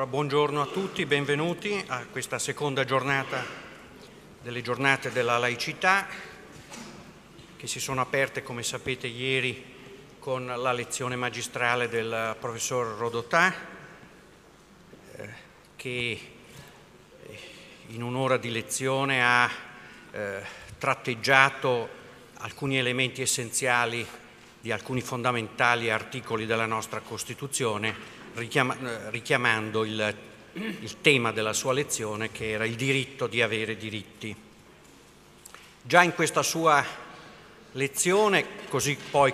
Allora, buongiorno a tutti, benvenuti a questa seconda giornata delle giornate della laicità che si sono aperte, come sapete, ieri con la lezione magistrale del professor Rodotà che in un'ora di lezione ha tratteggiato alcuni elementi essenziali di alcuni fondamentali articoli della nostra Costituzione, richiamando il tema della sua lezione, che era il diritto di avere diritti. Già in questa sua lezione, così poi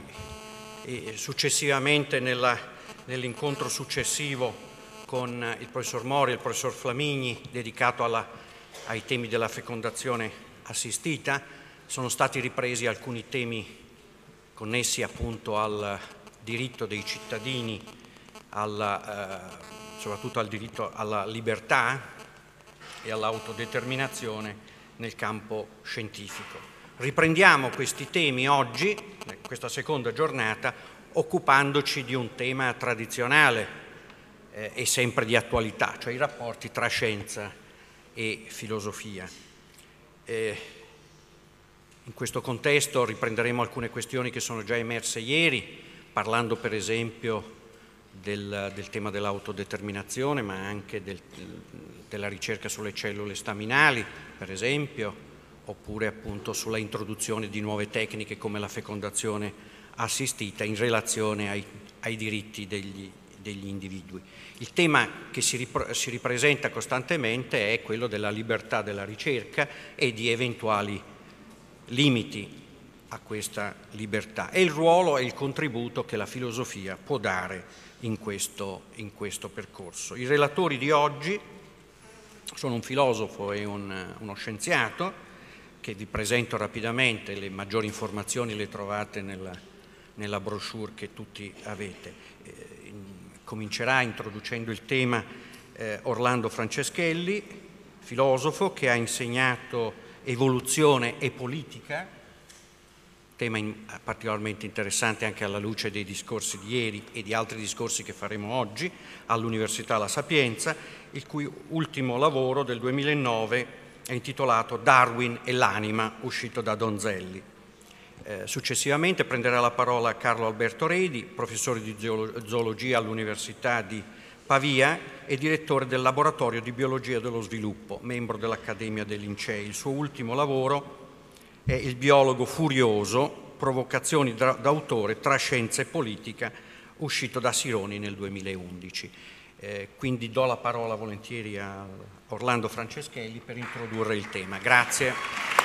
successivamente nell'incontro successivo con il professor Mori e il professor Flamigni, dedicato ai temi della fecondazione assistita, sono stati ripresi alcuni temi connessi appunto al diritto dei cittadini, soprattutto al diritto alla libertà e all'autodeterminazione nel campo scientifico. Riprendiamo questi temi oggi, in questa seconda giornata, occupandoci di un tema tradizionale e sempre di attualità, cioè i rapporti tra scienza e filosofia. In questo contesto riprenderemo alcune questioni che sono già emerse ieri, parlando per esempio del tema dell'autodeterminazione, ma anche della ricerca sulle cellule staminali, per esempio, oppure appunto sulla introduzione di nuove tecniche come la fecondazione assistita in relazione ai diritti degli individui. Il tema che si ripresenta costantemente è quello della libertà della ricerca e di eventuali limiti a questa libertà e il ruolo e il contributo che la filosofia può dare in questo percorso. I relatori di oggi sono un filosofo e uno scienziato, che vi presento rapidamente. Le maggiori informazioni le trovate nella brochure che tutti avete. Comincerà introducendo il tema Orlando Franceschelli, filosofo che ha insegnato evoluzione e politica, tema particolarmente interessante anche alla luce dei discorsi di ieri e di altri discorsi che faremo oggi all'Università La Sapienza, il cui ultimo lavoro del 2009 è intitolato Darwin e l'anima, uscito da Donzelli. Successivamente prenderà la parola Carlo Alberto Redi, professore di zoologia all'Università di Pavia e direttore del Laboratorio di Biologia dello Sviluppo, membro dell'Accademia dei Lincei. Il suo ultimo lavoro è Il biologo furioso, provocazioni d'autore tra scienza e politica, uscito da Sironi nel 2011. Quindi do la parola volentieri a Orlando Franceschelli per introdurre il tema. Grazie.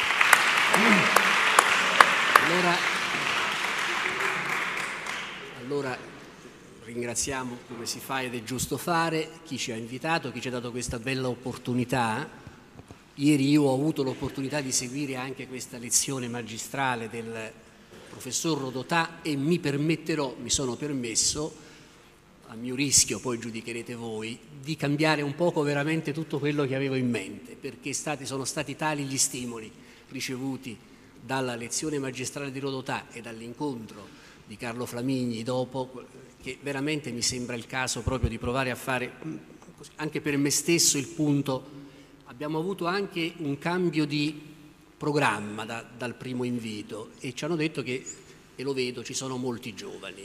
Allora ringraziamo, come si fa ed è giusto fare, chi ci ha invitato, chi ci ha dato questa bella opportunità. Ieri io ho avuto l'opportunità di seguire anche questa lezione magistrale del professor Rodotà e mi sono permesso, a mio rischio, poi giudicherete voi, di cambiare un poco veramente tutto quello che avevo in mente, perché sono stati tali gli stimoli ricevuti dalla lezione magistrale di Rodotà e dall'incontro di Carlo Flamigni dopo, che veramente mi sembra il caso proprio di provare a fare anche per me stesso il punto. Abbiamo avuto anche un cambio di programma dal primo invito e ci hanno detto che, e lo vedo, ci sono molti giovani.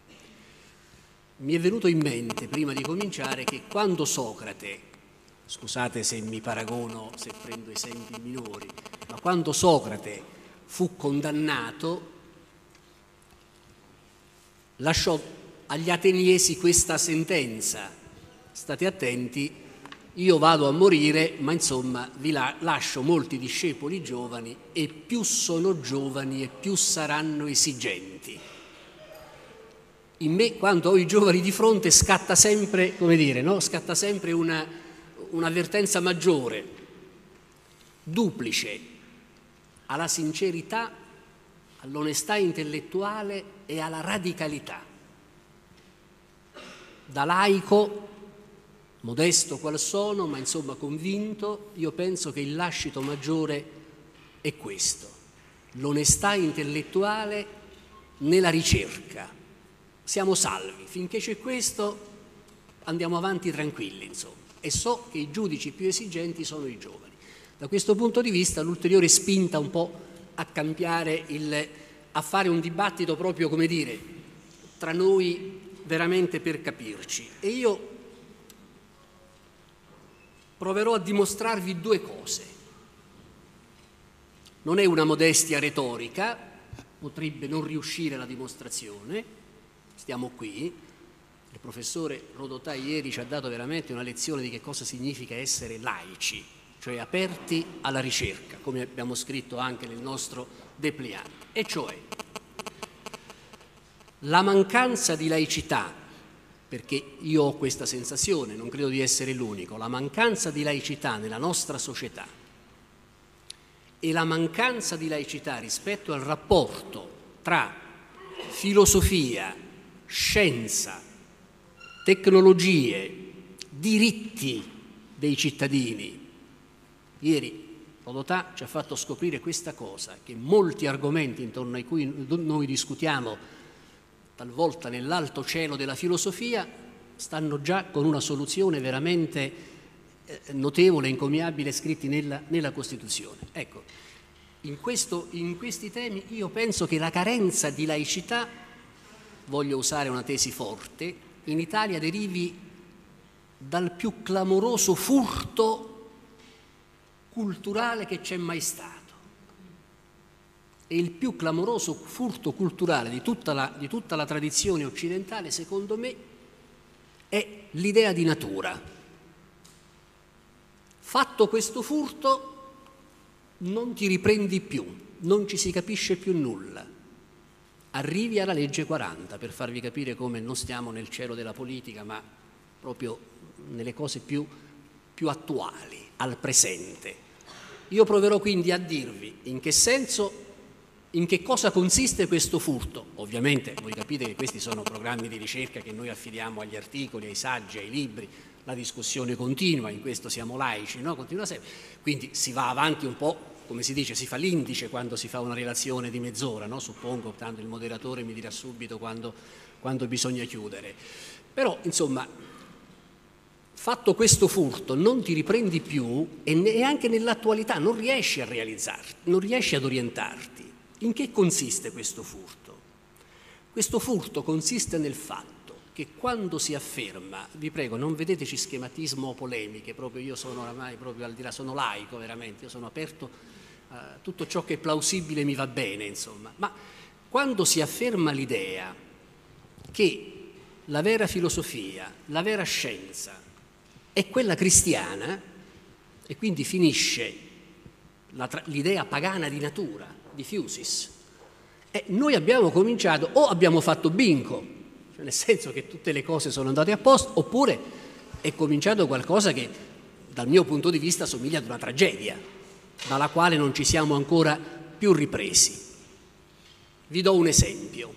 Mi è venuto in mente, prima di cominciare, che quando Socrate, scusate se mi paragono, se prendo esempi minori, ma quando Socrate fu condannato, lasciò agli ateniesi questa sentenza: state attenti, io vado a morire, ma insomma vi lascio molti discepoli giovani e più sono giovani e più saranno esigenti. In me, quando ho i giovani di fronte, scatta sempre, come dire, no? Scatta sempre un'avvertenza maggiore, duplice, alla sincerità, all'onestà intellettuale e alla radicalità. Da laico, modesto qual sono, ma insomma convinto, io penso che il lascito maggiore è questo: l'onestà intellettuale nella ricerca. Siamo salvi, finché c'è questo andiamo avanti tranquilli, insomma, e so che i giudici più esigenti sono i giovani. Da questo punto di vista l'ulteriore spinta un po' a cambiare, a fare un dibattito proprio, come dire, tra noi veramente per capirci. E io proverò a dimostrarvi due cose. Non è una modestia retorica, potrebbe non riuscire la dimostrazione, stiamo qui. Il professore Rodotà ieri ci ha dato veramente una lezione di che cosa significa essere laici, cioè aperti alla ricerca, come abbiamo scritto anche nel nostro dépliant. E cioè la mancanza di laicità, perché io ho questa sensazione, non credo di essere l'unico, la mancanza di laicità nella nostra società e la mancanza di laicità rispetto al rapporto tra filosofia, scienza, tecnologie, diritti dei cittadini. Ieri Rodotà ci ha fatto scoprire questa cosa, che molti argomenti intorno ai cui noi discutiamo talvolta nell'alto cielo della filosofia stanno già con una soluzione veramente notevole, encomiabile, scritti nella Costituzione. Ecco, in questi temi io penso che la carenza di laicità, voglio usare una tesi forte, in Italia derivi dal più clamoroso furto culturale che c'è mai stato. E il più clamoroso furto culturale di tutta la tradizione occidentale, secondo me, è l'idea di natura. Fatto questo furto, non ti riprendi più, non ci si capisce più nulla. Arrivi alla legge 40, per farvi capire come non stiamo nel cielo della politica, ma proprio nelle cose più attuali, al presente. Io proverò quindi a dirvi in che cosa consiste questo furto. Ovviamente voi capite che questi sono programmi di ricerca che noi affidiamo agli articoli, ai saggi, ai libri, la discussione continua, in questo siamo laici, no? Continua sempre. Quindi si va avanti un po', come si dice, si fa l'indice quando si fa una relazione di mezz'ora, no? Suppongo, tanto il moderatore mi dirà subito quando bisogna chiudere. Però, insomma, fatto questo furto non ti riprendi più e neanche nell'attualità non riesci a realizzarti, non riesci ad orientarti. In che consiste questo furto? Questo furto consiste nel fatto che quando si afferma, vi prego non vedeteci schematismo o polemiche, proprio io sono oramai proprio al di là, sono laico veramente, io sono aperto a tutto ciò che è plausibile mi va bene, insomma, ma quando si afferma l'idea che la vera filosofia, la vera scienza è quella cristiana e quindi finisce l'idea pagana di natura, di Fusis, noi abbiamo cominciato, o abbiamo fatto bingo, cioè nel senso che tutte le cose sono andate a posto, oppure è cominciato qualcosa che dal mio punto di vista somiglia ad una tragedia, dalla quale non ci siamo ancora più ripresi. Vi do un esempio.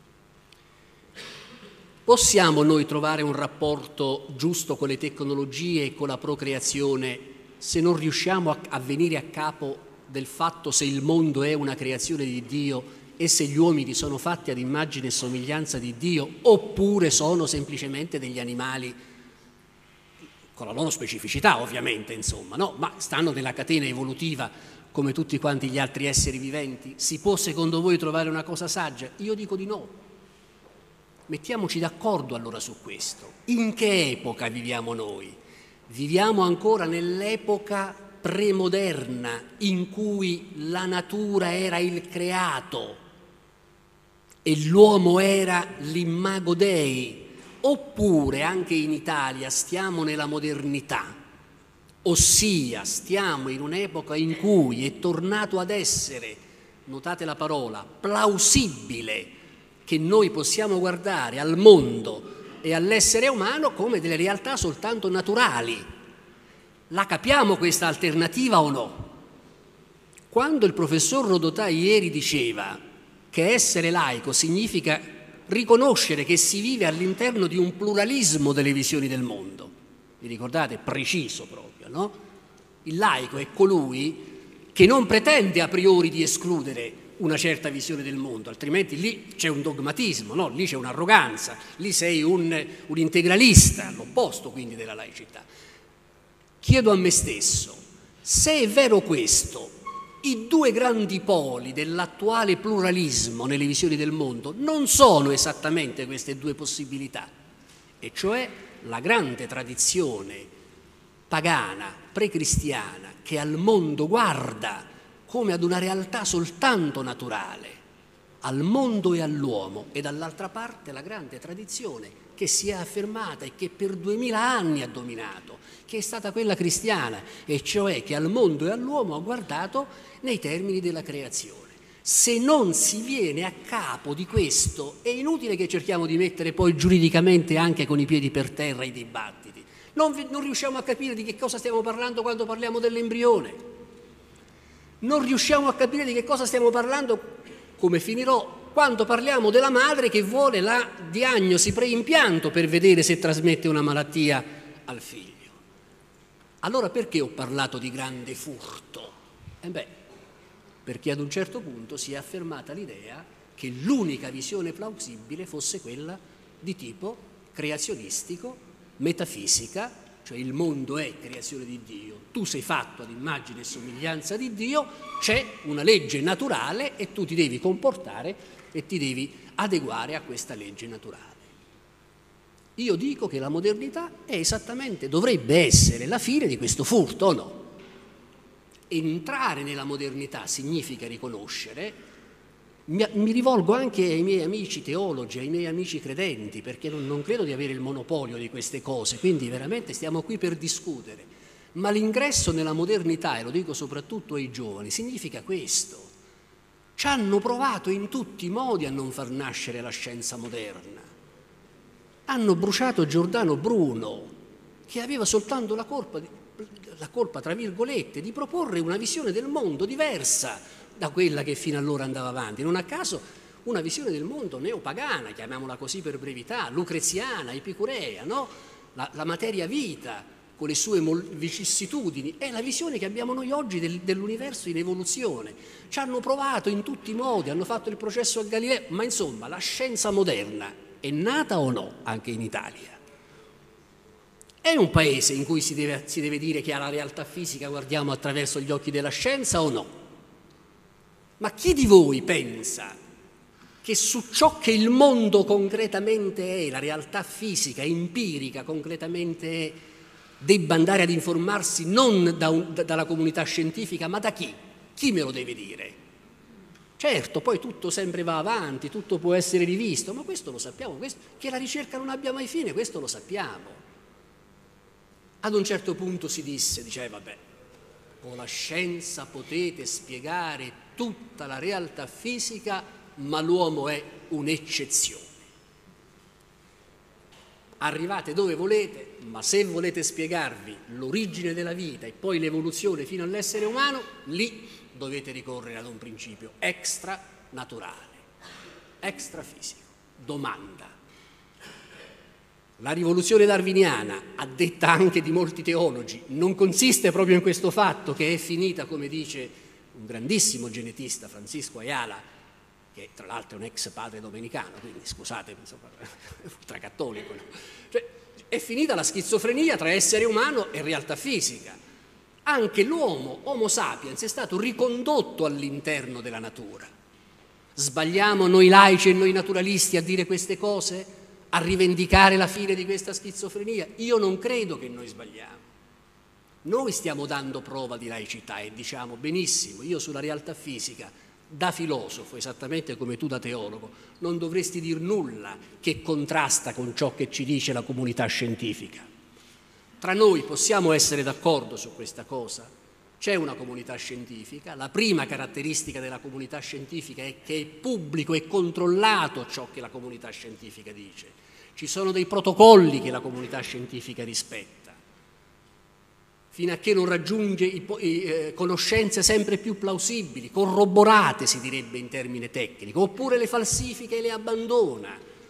Possiamo noi trovare un rapporto giusto con le tecnologie e con la procreazione se non riusciamo a venire a capo del fatto se il mondo è una creazione di Dio e se gli uomini sono fatti ad immagine e somiglianza di Dio oppure sono semplicemente degli animali con la loro specificità ovviamente, insomma, no? Ma stanno nella catena evolutiva come tutti quanti gli altri esseri viventi. Si può secondo voi trovare una cosa saggia? Io dico di no. Mettiamoci d'accordo allora su questo. In che epoca viviamo noi? Viviamo ancora nell'epoca premoderna in cui la natura era il creato e l'uomo era l'imago Dei, oppure anche in Italia stiamo nella modernità, ossia stiamo in un'epoca in cui è tornato ad essere, notate la parola, plausibile che noi possiamo guardare al mondo e all'essere umano come delle realtà soltanto naturali. La capiamo questa alternativa o no? Quando il professor Rodotà ieri diceva che essere laico significa riconoscere che si vive all'interno di un pluralismo delle visioni del mondo, vi ricordate? Preciso proprio, no? Il laico è colui che non pretende a priori di escludere una certa visione del mondo, altrimenti lì c'è un dogmatismo, no? Lì c'è un'arroganza, lì sei un integralista, l'opposto quindi della laicità. Chiedo a me stesso, se è vero questo, i due grandi poli dell'attuale pluralismo nelle visioni del mondo non sono esattamente queste due possibilità, e cioè la grande tradizione pagana, precristiana, che al mondo guarda come ad una realtà soltanto naturale, al mondo e all'uomo, e dall'altra parte la grande tradizione che si è affermata e che per 2000 anni ha dominato, che è stata quella cristiana, e cioè che al mondo e all'uomo ha guardato nei termini della creazione. Se non si viene a capo di questo, è inutile che cerchiamo di mettere poi giuridicamente anche con i piedi per terra i dibattiti. Non riusciamo a capire di che cosa stiamo parlando quando parliamo dell'embrione. Non riusciamo a capire di che cosa stiamo parlando, come finirò, quando parliamo della madre che vuole la diagnosi preimpianto per vedere se trasmette una malattia al figlio. Allora perché ho parlato di grande furto? Perché ad un certo punto si è affermata l'idea che l'unica visione plausibile fosse quella di tipo creazionistico, metafisica, cioè il mondo è creazione di Dio, tu sei fatto ad immagine e somiglianza di Dio, c'è una legge naturale e tu ti devi comportare e ti devi adeguare a questa legge naturale. Io dico che la modernità è esattamente, dovrebbe essere la fine di questo furto, o no? Entrare nella modernità significa riconoscere, mi rivolgo anche ai miei amici teologi, ai miei amici credenti, perché non credo di avere il monopolio di queste cose, quindi veramente stiamo qui per discutere, ma l'ingresso nella modernità, e lo dico soprattutto ai giovani, significa questo. Ci hanno provato in tutti i modi a non far nascere la scienza moderna. Hanno bruciato Giordano Bruno, che aveva soltanto la colpa, tra virgolette, di proporre una visione del mondo diversa da quella che fino allora andava avanti. Non a caso una visione del mondo neopagana, chiamiamola così per brevità, lucreziana, epicurea, no? La materia vita con le sue vicissitudini è la visione che abbiamo noi oggi dell'universo in evoluzione. Ci hanno provato in tutti i modi, hanno fatto il processo a Galileo, ma insomma la scienza moderna è nata o no anche in Italia? È un paese in cui si deve dire che alla realtà fisica guardiamo attraverso gli occhi della scienza o no? Ma chi di voi pensa che su ciò che il mondo concretamente è, la realtà fisica, empirica, concretamente è, debba andare ad informarsi non dalla comunità scientifica, ma da chi? Chi me lo deve dire? Certo, poi tutto sempre va avanti, tutto può essere rivisto, ma questo lo sappiamo, che la ricerca non abbia mai fine, questo lo sappiamo. Ad un certo punto si diceva, vabbè, con la scienza potete spiegare tutta la realtà fisica, ma l'uomo è un'eccezione. Arrivate dove volete, ma se volete spiegarvi l'origine della vita e poi l'evoluzione fino all'essere umano, lì dovete ricorrere ad un principio extranaturale, extrafisico. Domanda. La rivoluzione darwiniana, a detta anche di molti teologi, non consiste proprio in questo fatto che è finita, come dice un grandissimo genetista, Francisco Ayala, che tra l'altro è un ex padre domenicano, quindi scusate, insomma, ultracattolico, no? Cioè, è finita la schizofrenia tra essere umano e realtà fisica. Anche l'uomo, Homo sapiens, è stato ricondotto all'interno della natura. Sbagliamo noi laici e noi naturalisti a dire queste cose? A rivendicare la fine di questa schizofrenia? Io non credo che noi sbagliamo. Noi stiamo dando prova di laicità e diciamo benissimo, io sulla realtà fisica, da filosofo, esattamente come tu da teologo, non dovresti dir nulla che contrasta con ciò che ci dice la comunità scientifica. Tra noi possiamo essere d'accordo su questa cosa? C'è una comunità scientifica, la prima caratteristica della comunità scientifica è che è pubblico e controllato ciò che la comunità scientifica dice. Ci sono dei protocolli che la comunità scientifica rispetta, fino a che non raggiunge conoscenze sempre più plausibili, corroborate si direbbe in termine tecnico, oppure le falsifica e le abbandona.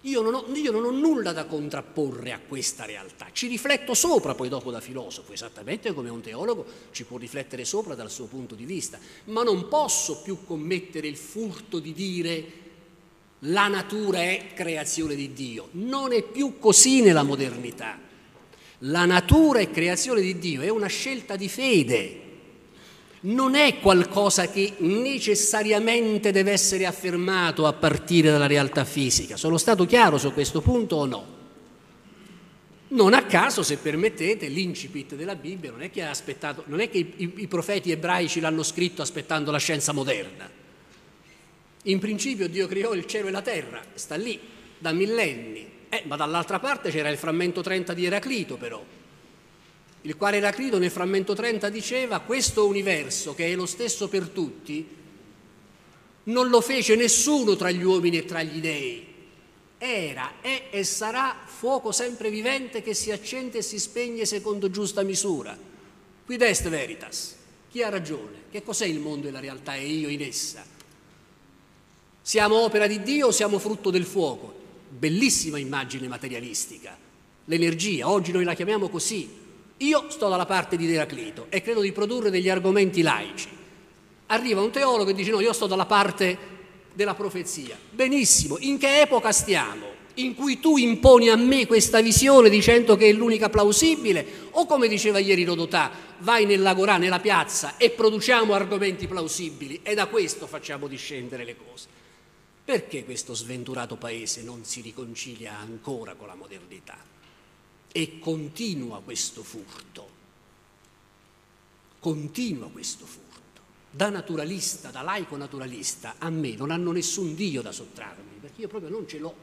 Io non ho nulla da contrapporre a questa realtà, ci rifletto sopra poi dopo da filosofo, esattamente come un teologo ci può riflettere sopra dal suo punto di vista, ma non posso più commettere il furto di dire la natura è creazione di Dio. Non è più così nella modernità. La natura è creazione di Dio, è una scelta di fede. Non è qualcosa che necessariamente deve essere affermato a partire dalla realtà fisica. Sono stato chiaro su questo punto o no? Non a caso, se permettete, l'incipit della Bibbia non è che i profeti ebraici l'hanno scritto aspettando la scienza moderna. In principio Dio creò il cielo e la terra, sta lì da millenni, ma dall'altra parte c'era il frammento 30 di Eraclito però, il quale Eraclito nel frammento 30 diceva: questo universo che è lo stesso per tutti non lo fece nessuno tra gli uomini e tra gli dei, era, è e sarà fuoco sempre vivente che si accende e si spegne secondo giusta misura. Quid est veritas? Chi ha ragione? Che cos'è il mondo e la realtà e io in essa? Siamo opera di Dio o siamo frutto del fuoco? Bellissima immagine materialistica. L'energia, oggi noi la chiamiamo così. Io sto dalla parte di Eraclito e credo di produrre degli argomenti laici. Arriva un teologo e dice: no, io sto dalla parte della profezia. Benissimo, in che epoca stiamo? In cui tu imponi a me questa visione dicendo che è l'unica plausibile, o come diceva ieri Rodotà, vai nell'agorà, nella piazza e produciamo argomenti plausibili e da questo facciamo discendere le cose? Perché questo sventurato paese non si riconcilia ancora con la modernità? E continua questo furto, da naturalista, da laico naturalista. A me non hanno nessun Dio da sottrarmi, perché io proprio non ce l'ho.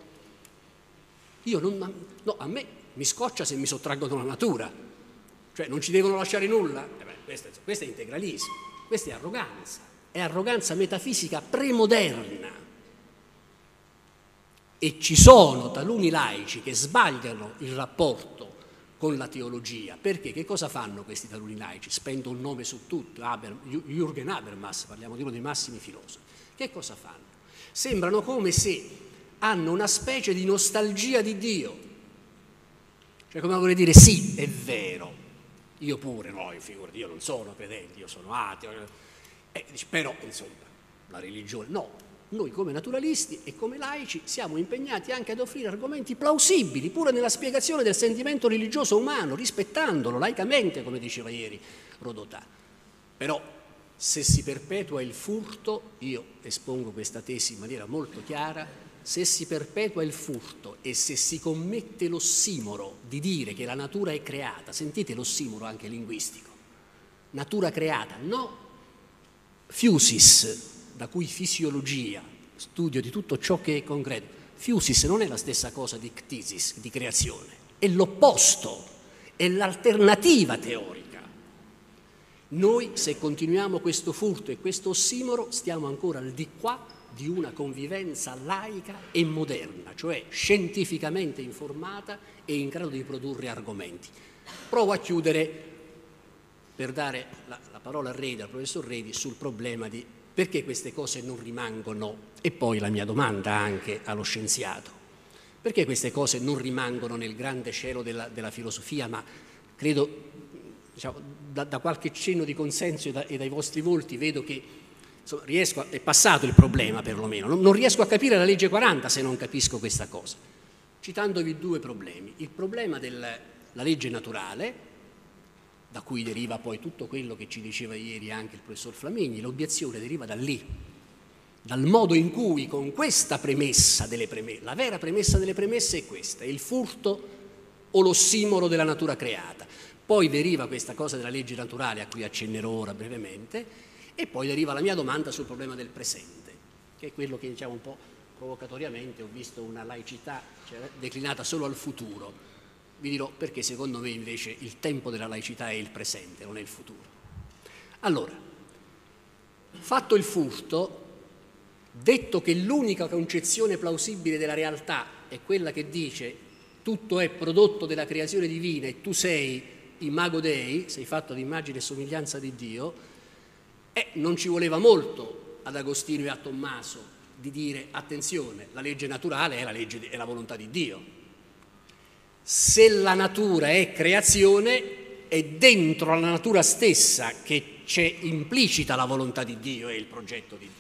A me mi scoccia se mi sottraggono la natura, cioè non ci devono lasciare nulla. Questo è integralismo, questa è arroganza metafisica premoderna. E ci sono taluni laici che sbagliano il rapporto con la teologia, perché che cosa fanno questi taluni laici? Spendo un nome su tutto, Jürgen Habermas, parliamo di uno dei massimi filosofi. Che cosa fanno? Sembrano come se hanno una specie di nostalgia di Dio, cioè come a voler dire: sì, è vero, io pure, no, figurati, io non sono credente, io sono ateo, però insomma la religione, no. Noi come naturalisti e come laici siamo impegnati anche ad offrire argomenti plausibili, pure nella spiegazione del sentimento religioso umano, rispettandolo laicamente, come diceva ieri Rodotà. Però se si perpetua il furto, io espongo questa tesi in maniera molto chiara, se si perpetua il furto e se si commette l'ossimoro di dire che la natura è creata, sentite l'ossimoro anche linguistico, natura creata, no fusis, da cui fisiologia, studio di tutto ciò che è concreto. Fusis non è la stessa cosa di ctisis, di creazione, è l'opposto, è l'alternativa teorica. Noi, se continuiamo questo furto e questo ossimoro, stiamo ancora al di qua di una convivenza laica e moderna, cioè scientificamente informata e in grado di produrre argomenti. Provo a chiudere per dare la parola a Redi, al professor Redi, sul problema di perché queste cose non rimangono, e poi la mia domanda anche allo scienziato, perché queste cose non rimangono nel grande cielo della filosofia, ma credo, diciamo, da qualche cenno di consenso e dai vostri volti vedo che insomma, è passato il problema perlomeno, non riesco a capire la legge 40 se non capisco questa cosa, citandovi due problemi. Il problema della legge naturale, da cui deriva poi tutto quello che ci diceva ieri anche il professor Flamigni, l'obiezione deriva da lì, dal modo in cui con questa premessa delle premesse, la vera premessa delle premesse è questa, è il furto o l'ossimoro della natura creata. Poi deriva questa cosa della legge naturale a cui accennerò ora brevemente, e poi deriva la mia domanda sul problema del presente, che è quello che diciamo un po' provocatoriamente ho visto una laicità declinata solo al futuro. Vi dirò perché secondo me invece il tempo della laicità è il presente, non è il futuro. Allora, fatto il furto, detto che l'unica concezione plausibile della realtà è quella che dice tutto è prodotto della creazione divina e tu sei imago Dei, sei fatto ad immagine e somiglianza di Dio, non ci voleva molto ad Agostino e a Tommaso di dire attenzione, la legge naturale è la volontà di Dio. Se la natura è creazione, è dentro la natura stessa che c'è implicita la volontà di Dio e il progetto di Dio.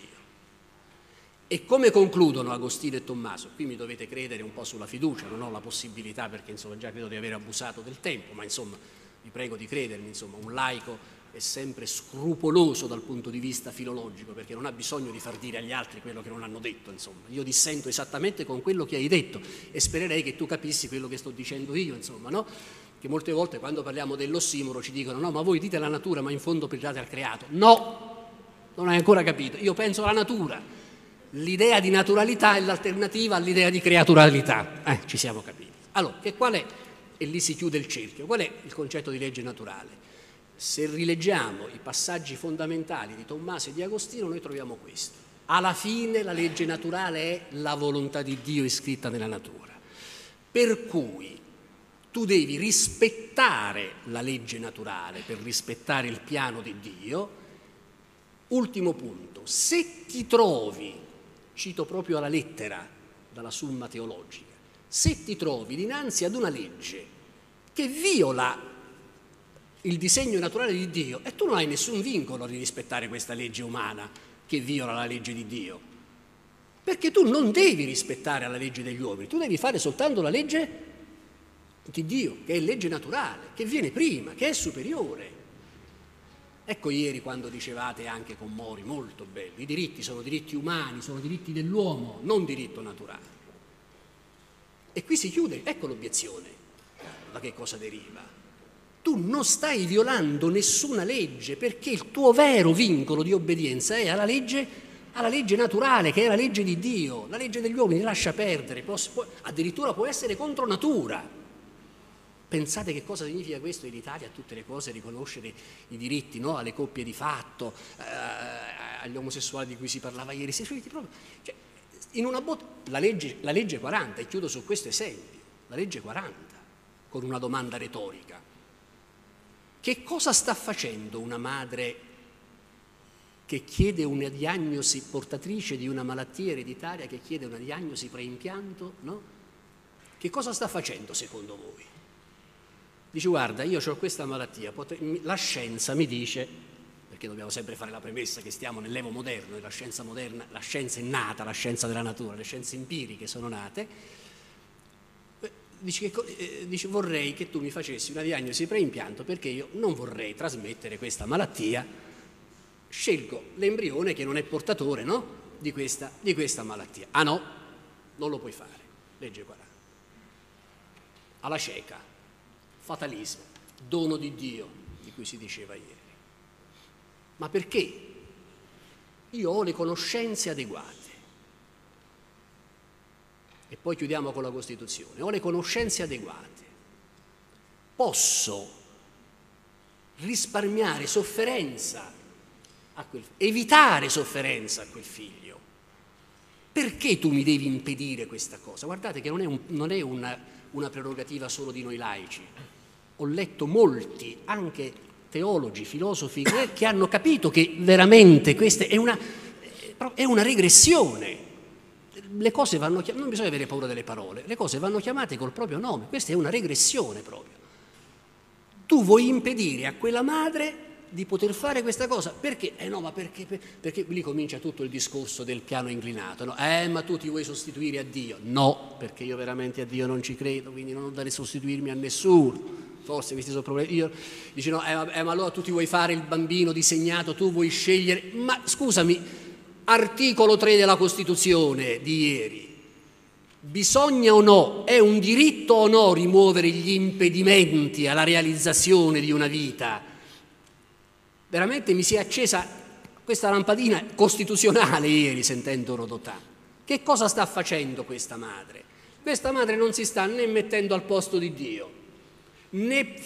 E come concludono Agostino e Tommaso? Qui mi dovete credere un po' sulla fiducia, non ho la possibilità perché insomma già credo di aver abusato del tempo, ma insomma vi prego di credermi, insomma un laico è sempre scrupoloso dal punto di vista filologico perché non ha bisogno di far dire agli altri quello che non hanno detto, insomma. Io dissento esattamente con quello che hai detto e spererei che tu capissi quello che sto dicendo io, insomma, no? Che molte volte quando parliamo dell'ossimoro ci dicono no, ma voi dite la natura, ma in fondo pensate al creato. No, non hai ancora capito. Io penso alla natura. L'idea di naturalità è l'alternativa all'idea di creaturalità. Ci siamo capiti. Allora, qual è? E lì si chiude il cerchio. Qual è il concetto di legge naturale? Se rileggiamo i passaggi fondamentali di Tommaso e di Agostino, noi troviamo questo. Alla fine la legge naturale è la volontà di Dio iscritta nella natura. Per cui tu devi rispettare la legge naturale per rispettare il piano di Dio. Ultimo punto, se ti trovi, cito proprio alla lettera dalla Summa Teologica, se ti trovi dinanzi ad una legge che viola il disegno naturale di Dio e tu non hai nessun vincolo di rispettare questa legge umana che viola la legge di Dio, perché tu non devi rispettare la legge degli uomini, tu devi fare soltanto la legge di Dio, che è legge naturale, che viene prima, che è superiore. Ecco ieri quando dicevate anche con Mori, molto bello, i diritti sono diritti umani, sono diritti dell'uomo, non diritto naturale. E qui si chiude, ecco l'obiezione, da che cosa deriva. Tu non stai violando nessuna legge perché il tuo vero vincolo di obbedienza è alla legge naturale, che è la legge di Dio. La legge degli uomini lascia perdere, addirittura può essere contro natura. Pensate che cosa significa questo in Italia a tutte le cose, riconoscere i diritti, no? Alle coppie di fatto, agli omosessuali di cui si parlava ieri. Cioè, in una la legge 40, e chiudo su questo esempio, la legge 40, con una domanda retorica. Che cosa sta facendo una madre che chiede una diagnosi portatrice di una malattia ereditaria, che chiede una diagnosi preimpianto, no? Che cosa sta facendo secondo voi? Dice guarda, io ho questa malattia, la scienza mi dice, perché dobbiamo sempre fare la premessa che stiamo nell'evo moderno, e la scienza moderna, la scienza è nata, la scienza della natura, le scienze empiriche sono nate, dice vorrei che tu mi facessi una diagnosi preimpianto perché io non vorrei trasmettere questa malattia, scelgo l'embrione che non è portatore, no? di questa malattia. Ah no, non lo puoi fare, legge 40. Alla cieca. Fatalismo, dono di Dio, di cui si diceva ieri. Ma perché? Io ho le conoscenze adeguate. E poi chiudiamo con la Costituzione. Ho le conoscenze adeguate. Posso risparmiare sofferenza evitare sofferenza a quel figlio. Perché tu mi devi impedire questa cosa? Guardate che non è una prerogativa solo di noi laici. Ho letto molti, anche teologi, filosofi, che hanno capito che veramente questa è una regressione. Le cose vanno chiamate, non bisogna avere paura delle parole, le cose vanno chiamate col proprio nome, questa è una regressione proprio. Tu vuoi impedire a quella madre di poter fare questa cosa, perché? No, ma perché lì comincia tutto il discorso del piano inclinato, no? Ma tu ti vuoi sostituire a Dio? No, perché io veramente a Dio non ci credo, quindi non ho da sostituirmi a nessuno. Forse questi sono problemi. Dice no, ma allora tu ti vuoi fare il bambino disegnato, tu vuoi scegliere, ma scusami, articolo 3 della Costituzione di ieri, bisogna o no, è un diritto o no rimuovere gli impedimenti alla realizzazione di una vita? Veramente mi si è accesa questa lampadina costituzionale ieri sentendo Rodotà. Che cosa sta facendo questa madre? Questa madre non si sta né mettendo al posto di Dio, né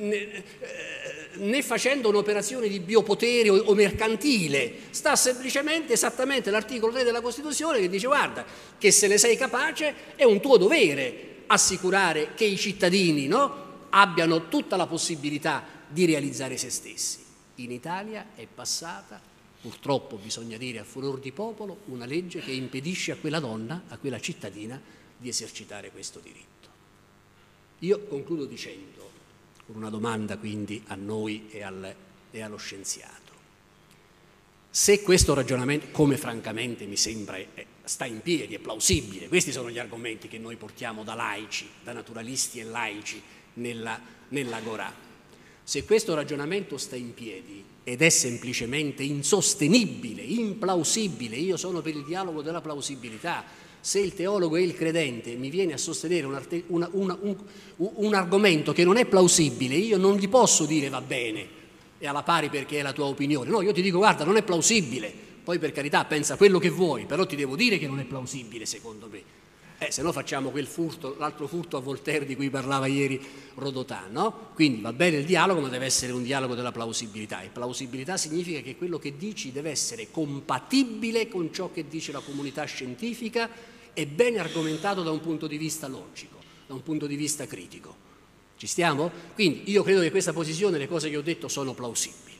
facendo un'operazione di biopotere o mercantile, sta semplicemente esattamente l'articolo 3 della Costituzione che dice guarda che se ne sei capace è un tuo dovere assicurare che i cittadini, no, abbiano tutta la possibilità di realizzare se stessi. In Italia è passata purtroppo bisogna dire a furor di popolo, una legge che impedisce a quella donna, a quella cittadina, di esercitare questo diritto. Io concludo dicendo, con una domanda quindi a noi e allo scienziato, se questo ragionamento, come francamente mi sembra sta in piedi, è plausibile, questi sono gli argomenti che noi portiamo da laici, da naturalisti e laici nell'Agorà, se questo ragionamento sta in piedi ed è semplicemente insostenibile, implausibile, io sono per il dialogo della plausibilità, se il teologo e il credente mi viene a sostenere un argomento che non è plausibile, io non gli posso dire va bene, è alla pari perché è la tua opinione. No, io ti dico guarda, non è plausibile, poi per carità pensa quello che vuoi, però ti devo dire che non è plausibile secondo me. Se no facciamo quel furto, l'altro furto a Voltaire di cui parlava ieri Rodotà, no? Quindi va bene il dialogo, ma deve essere un dialogo della plausibilità, e plausibilità significa che quello che dici deve essere compatibile con ciò che dice la comunità scientifica e ben argomentato da un punto di vista logico, da un punto di vista critico. Ci stiamo? Quindi io credo che questa posizione, le cose che ho detto sono plausibili.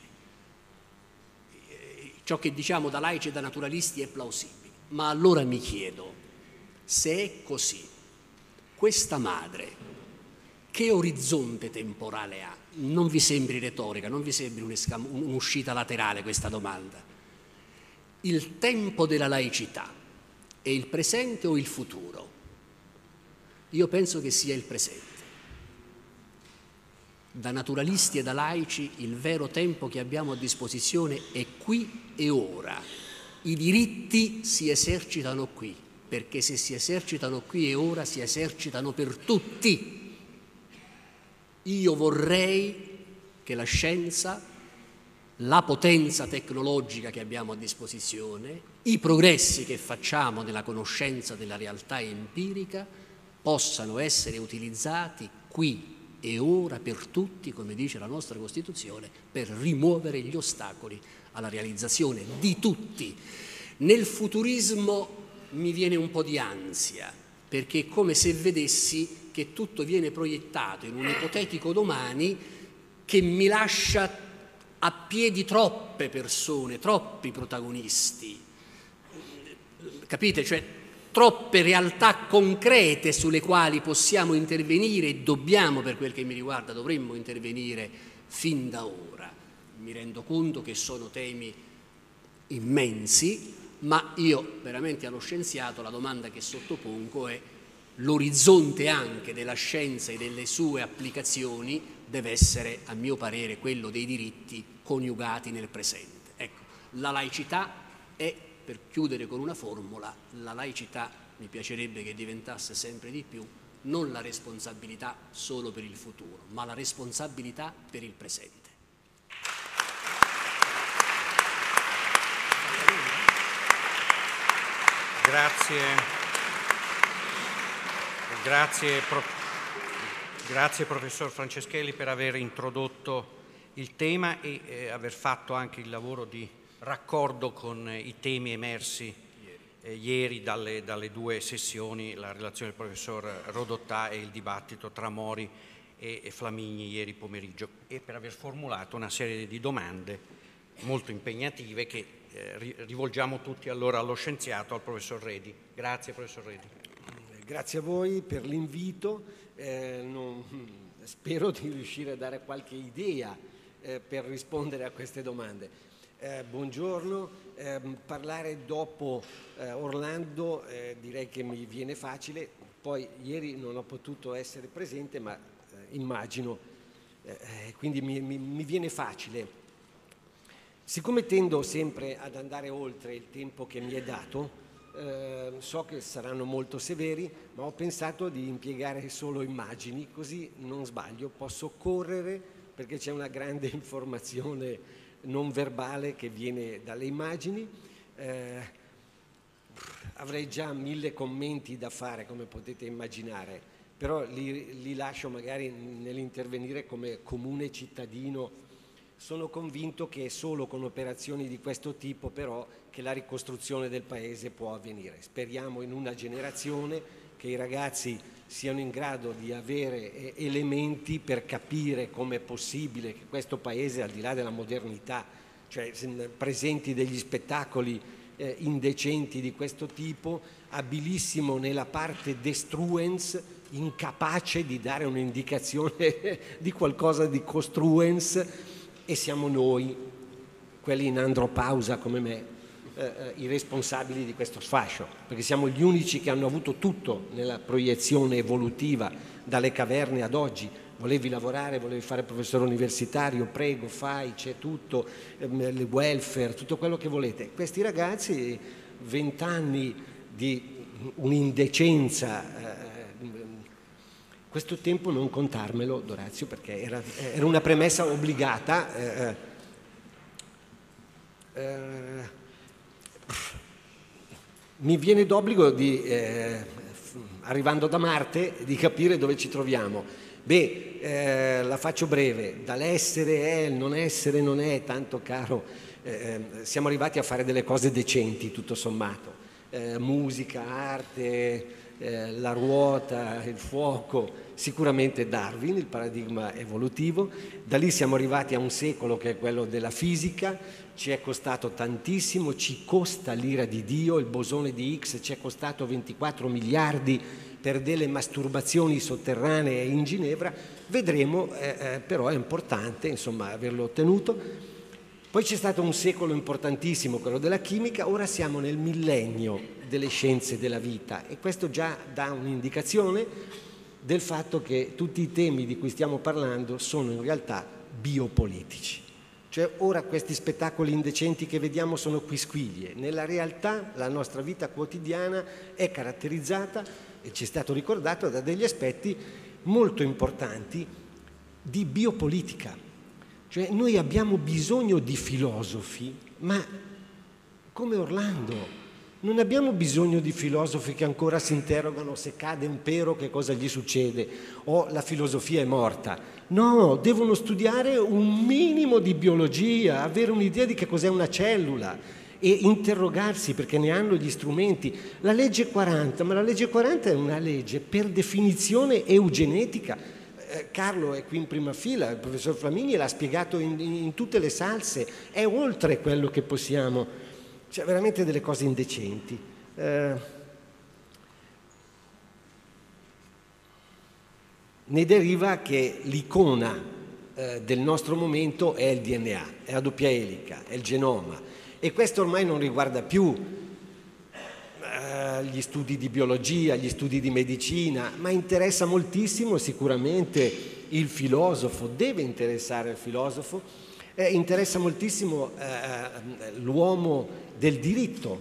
Ciò che diciamo da laici e da naturalisti è plausibile. Ma allora mi chiedo, se è così, questa madre che orizzonte temporale ha? Non vi sembri retorica, non vi sembri un'uscita laterale questa domanda? Il tempo della laicità è il presente o il futuro? Io penso che sia il presente. Da naturalisti e da laici il vero tempo che abbiamo a disposizione è qui e ora. I diritti si esercitano qui, perché se si esercitano qui e ora si esercitano per tutti. Io vorrei che la scienza, la potenza tecnologica che abbiamo a disposizione, i progressi che facciamo nella conoscenza della realtà empirica possano essere utilizzati qui e ora per tutti, come dice la nostra Costituzione, per rimuovere gli ostacoli alla realizzazione di tutti. Nel futurismo mi viene un po' di ansia, perché è come se vedessi che tutto viene proiettato in un ipotetico domani che mi lascia a piedi troppe persone, troppi protagonisti. Capite? Cioè, troppe realtà concrete sulle quali possiamo intervenire e dobbiamo, per quel che mi riguarda, dovremmo intervenire fin da ora. Mi rendo conto che sono temi immensi, ma io veramente allo scienziato la domanda che sottopongo è: l'orizzonte anche della scienza e delle sue applicazioni deve essere, a mio parere, quello dei diritti coniugati nel presente. Ecco, la laicità è, per chiudere con una formula, la laicità mi piacerebbe che diventasse sempre di più non la responsabilità solo per il futuro, ma la responsabilità per il presente. Grazie professor Franceschelli per aver introdotto il tema e aver fatto anche il lavoro di raccordo con i temi emersi ieri dalle due sessioni, la relazione del professor Rodotà e il dibattito tra Mori e Flamigni ieri pomeriggio, e per aver formulato una serie di domande molto impegnative che rivolgiamo tutti allora allo scienziato, al professor Redi. Grazie professor Redi. Grazie a voi per l'invito, spero di riuscire a dare qualche idea per rispondere a queste domande. Buongiorno, parlare dopo Orlando direi che mi viene facile, poi ieri non ho potuto essere presente ma immagino, quindi mi viene facile. Siccome tendo sempre ad andare oltre il tempo che mi è dato, so che saranno molto severi, ma ho pensato di impiegare solo immagini, così non sbaglio, posso correre perché c'è una grande informazione non verbale che viene dalle immagini. Avrei già 1000 commenti da fare, come potete immaginare, però li lascio magari nell'intervenire come comune cittadino. Sono convinto che è solo con operazioni di questo tipo però che la ricostruzione del paese può avvenire. Speriamo in una generazione che i ragazzi siano in grado di avere elementi per capire come è possibile che questo paese, al di là della modernità, cioè presenti degli spettacoli indecenti di questo tipo, abilissimo nella parte destruens, incapace di dare un'indicazione di qualcosa di costruens, e siamo noi, quelli in andropausa come me, i responsabili di questo sfascio, perché siamo gli unici che hanno avuto tutto nella proiezione evolutiva dalle caverne ad oggi. Volevi lavorare, volevi fare professore universitario, prego, fai, c'è tutto, il welfare, tutto quello che volete. Questi ragazzi, 20 anni di un'indecenza, questo tempo non contarmelo, Dorazio, perché era una premessa obbligata. Mi viene d'obbligo arrivando da Marte, di capire dove ci troviamo. La faccio breve, dall'essere è, il non essere non è, tanto caro, siamo arrivati a fare delle cose decenti tutto sommato, musica, arte, la ruota, il fuoco, sicuramente Darwin, il paradigma evolutivo. Da lì siamo arrivati a un secolo che è quello della fisica, ci è costato tantissimo, ci costa l'ira di Dio, il bosone di Higgs ci è costato 24 miliardi per delle masturbazioni sotterranee in Ginevra. Vedremo, però è importante insomma averlo ottenuto. Poi c'è stato un secolo importantissimo, quello della chimica. Ora siamo nel millennio delle scienze della vita, e questo già dà un'indicazione del fatto che tutti i temi di cui stiamo parlando sono in realtà biopolitici. Cioè ora questi spettacoli indecenti che vediamo sono quisquiglie. Nella realtà la nostra vita quotidiana è caratterizzata, e ci è stato ricordato, da degli aspetti molto importanti di biopolitica. Cioè noi abbiamo bisogno di filosofi, ma come Orlando. Non abbiamo bisogno di filosofi che ancora si interrogano se cade un pero che cosa gli succede, o la filosofia è morta. No, devono studiare un minimo di biologia, avere un'idea di che cos'è una cellula e interrogarsi, perché ne hanno gli strumenti. La legge 40, ma la legge 40 è una legge per definizione eugenetica. Carlo è qui in prima fila, il professor Flamini l'ha spiegato in tutte le salse, è oltre quello che possiamo, cioè veramente delle cose indecenti. Ne deriva che l'icona del nostro momento è il DNA, è la doppia elica, è il genoma, e questo ormai non riguarda più gli studi di biologia, gli studi di medicina, ma interessa moltissimo sicuramente il filosofo, deve interessare il filosofo, interessa moltissimo l'uomo del diritto,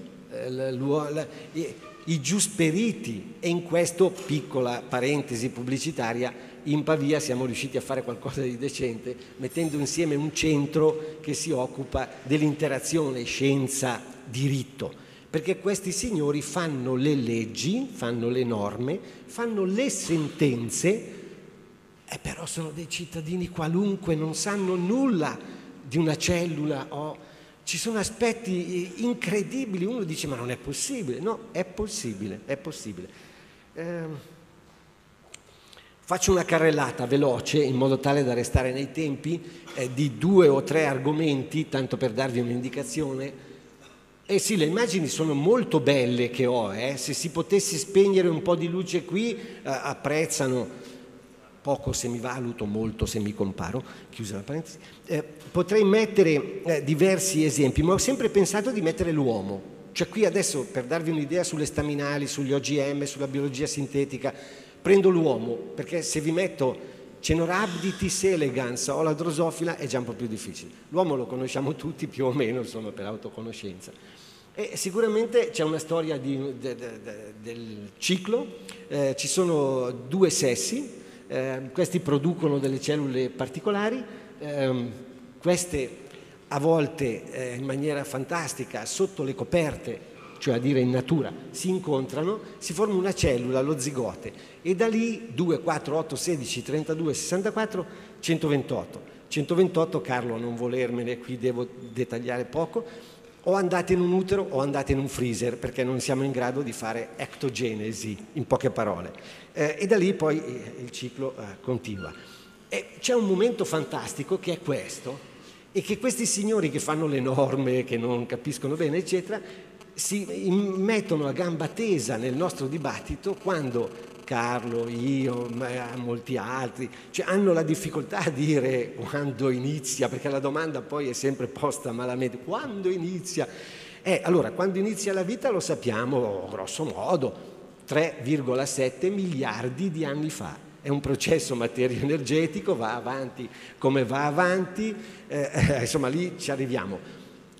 i giusperiti, e in questo, piccola parentesi pubblicitaria, in Pavia siamo riusciti a fare qualcosa di decente mettendo insieme un centro che si occupa dell'interazione scienza-diritto, perché questi signori fanno le leggi, fanno le norme, fanno le sentenze, però sono dei cittadini qualunque, non sanno nulla di una cellula ci sono aspetti incredibili. Uno dice ma non è possibile. No, è possibile, è possibile. Faccio una carrellata veloce in modo tale da restare nei tempi di 2 o 3 argomenti, tanto per darvi un'indicazione. Sì, le immagini sono molto belle che ho, se si potesse spegnere un po' di luce qui apprezzano. Poco se mi valuto, molto se mi comparo, chiusa la parentesi. Potrei mettere diversi esempi, ma ho sempre pensato di mettere l'uomo. Cioè qui adesso, per darvi un'idea sulle staminali, sugli OGM, sulla biologia sintetica, prendo l'uomo, perché se vi metto Cenorhabditis elegans o la drosofila è già un po' più difficile. L'uomo lo conosciamo tutti più o meno, insomma, per autoconoscenza. E sicuramente c'è una storia del ciclo, ci sono 2 sessi, questi producono delle cellule particolari, queste a volte in maniera fantastica sotto le coperte, cioè a dire in natura, si incontrano, si forma una cellula, lo zigote, e da lì 2, 4, 8, 16, 32, 64, 128. 128, Carlo, a non volermene, qui devo dettagliare poco, o andate in un utero o andate in un freezer, perché non siamo in grado di fare ectogenesi, in poche parole. E da lì poi il ciclo continua. E c'è un momento fantastico che è questo, e che questi signori che fanno le norme, che non capiscono bene, eccetera, si mettono a gamba tesa nel nostro dibattito quando Carlo, io, molti altri, cioè hanno la difficoltà a dire quando inizia, perché la domanda poi è sempre posta malamente, quando inizia? Allora, quando inizia la vita lo sappiamo grosso modo, 3,7 miliardi di anni fa. È un processo materio-energetico, va avanti come va avanti, insomma lì ci arriviamo.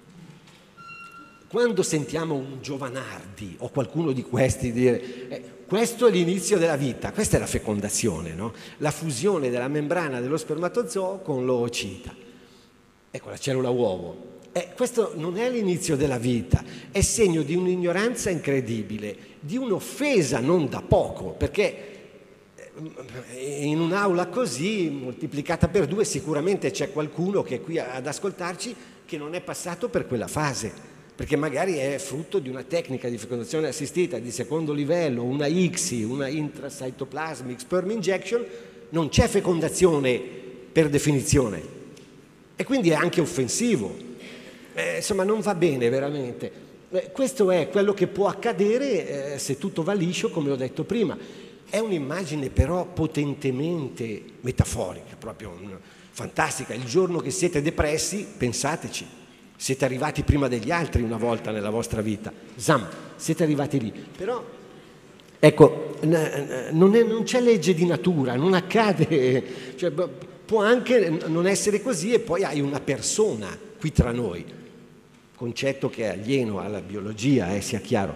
Quando sentiamo un Giovanardi o qualcuno di questi dire questo è l'inizio della vita, questa è la fecondazione, no? La fusione della membrana dello spermatozoo con l'oocita, ecco la cellula uovo. Questo non è l'inizio della vita, è segno di un'ignoranza incredibile, di un'offesa non da poco, perché in un'aula così, moltiplicata per 2, sicuramente c'è qualcuno che è qui ad ascoltarci che non è passato per quella fase, perché magari è frutto di una tecnica di fecondazione assistita di secondo livello, una ICSI, una intracytoplasmic sperm injection, non c'è fecondazione per definizione e quindi è anche offensivo. Insomma, non va bene veramente. Questo è quello che può accadere se tutto va liscio, come ho detto prima. È un'immagine però potentemente metaforica, proprio fantastica. Il giorno che siete depressi, pensateci. Siete arrivati prima degli altri una volta nella vostra vita, siete arrivati lì. Però, ecco, non c'è legge di natura, non accade, cioè, può anche non essere così e poi hai una persona qui tra noi, concetto che è alieno alla biologia, sia chiaro.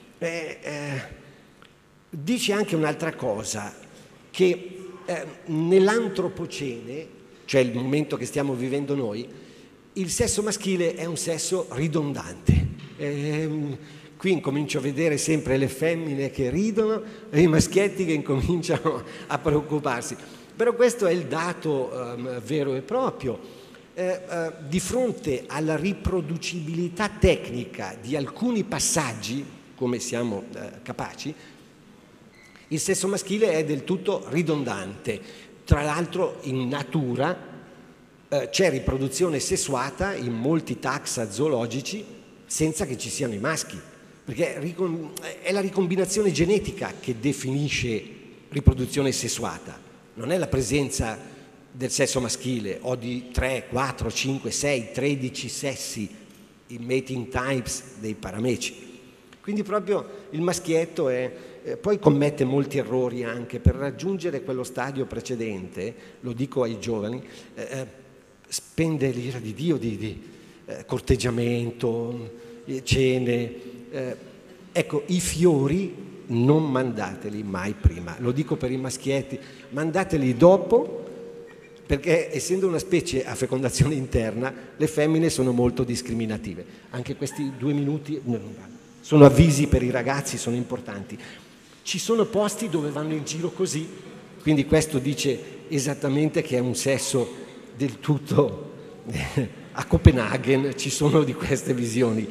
Dice anche un'altra cosa, che nell'antropocene, cioè il momento che stiamo vivendo noi, il sesso maschile è un sesso ridondante. Qui incomincio a vedere sempre le femmine che ridono e i maschietti che incominciano a preoccuparsi. Però questo è il dato vero e proprio. Di fronte alla riproducibilità tecnica di alcuni passaggi, come siamo capaci, il sesso maschile è del tutto ridondante. Tra l'altro in natura c'è riproduzione sessuata in molti taxa zoologici senza che ci siano i maschi, perché è la ricombinazione genetica che definisce riproduzione sessuata, non è la presenza del sesso maschile o di 3, 4, 5, 6, 13 sessi, i mating types dei parameci. Quindi proprio il maschietto poi commette molti errori anche per raggiungere quello stadio precedente, lo dico ai giovani, spende l'ira di Dio di corteggiamento, cene. Ecco, i fiori non mandateli mai prima, lo dico per i maschietti, mandateli dopo, perché essendo una specie a fecondazione interna, le femmine sono molto discriminative. Anche questi 2 minuti sono avvisi per i ragazzi, sono importanti. Ci sono posti dove vanno in giro così, quindi questo dice esattamente che è un sesso del tutto. A Copenaghen ci sono di queste visioni.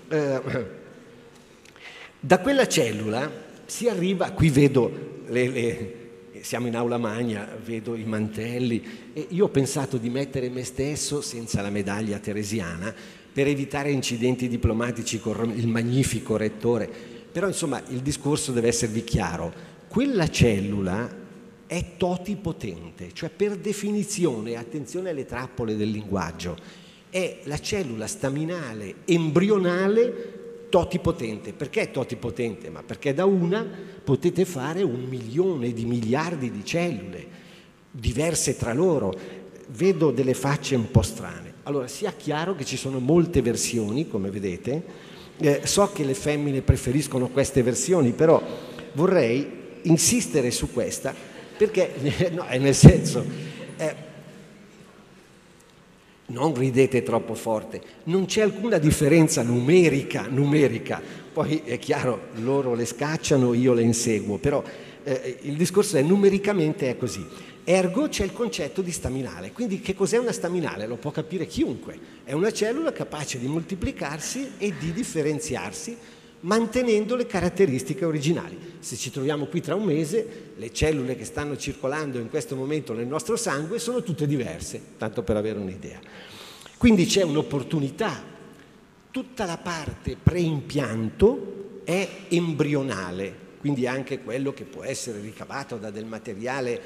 Da quella cellula si arriva, qui vedo siamo in aula magna, vedo i mantelli e io ho pensato di mettere me stesso senza la medaglia teresiana per evitare incidenti diplomatici con il magnifico rettore, però insomma il discorso deve esservi chiaro. Quella cellula è totipotente, cioè per definizione, attenzione alle trappole del linguaggio, è la cellula staminale embrionale totipotente. Perché è totipotente? Ma perché da una potete fare 1 milione di miliardi di cellule, diverse tra loro. Vedo delle facce un po' strane. Allora, sia chiaro che ci sono molte versioni, come vedete. So che le femmine preferiscono queste versioni, però vorrei insistere su questa, perché, no, è nel senso, non ridete troppo forte, non c'è alcuna differenza numerica, poi è chiaro, loro le scacciano, io le inseguo, però il discorso è numericamente è così. Ergo c'è il concetto di staminale, quindi che cos'è una staminale? Lo può capire chiunque, è una cellula capace di moltiplicarsi e di differenziarsi mantenendo le caratteristiche originali. Se ci troviamo qui tra un mese, le cellule che stanno circolando in questo momento nel nostro sangue sono tutte diverse, tanto per avere un'idea. Quindi c'è un'opportunità. Tutta la parte preimpianto è embrionale, quindi anche quello che può essere ricavato da del materiale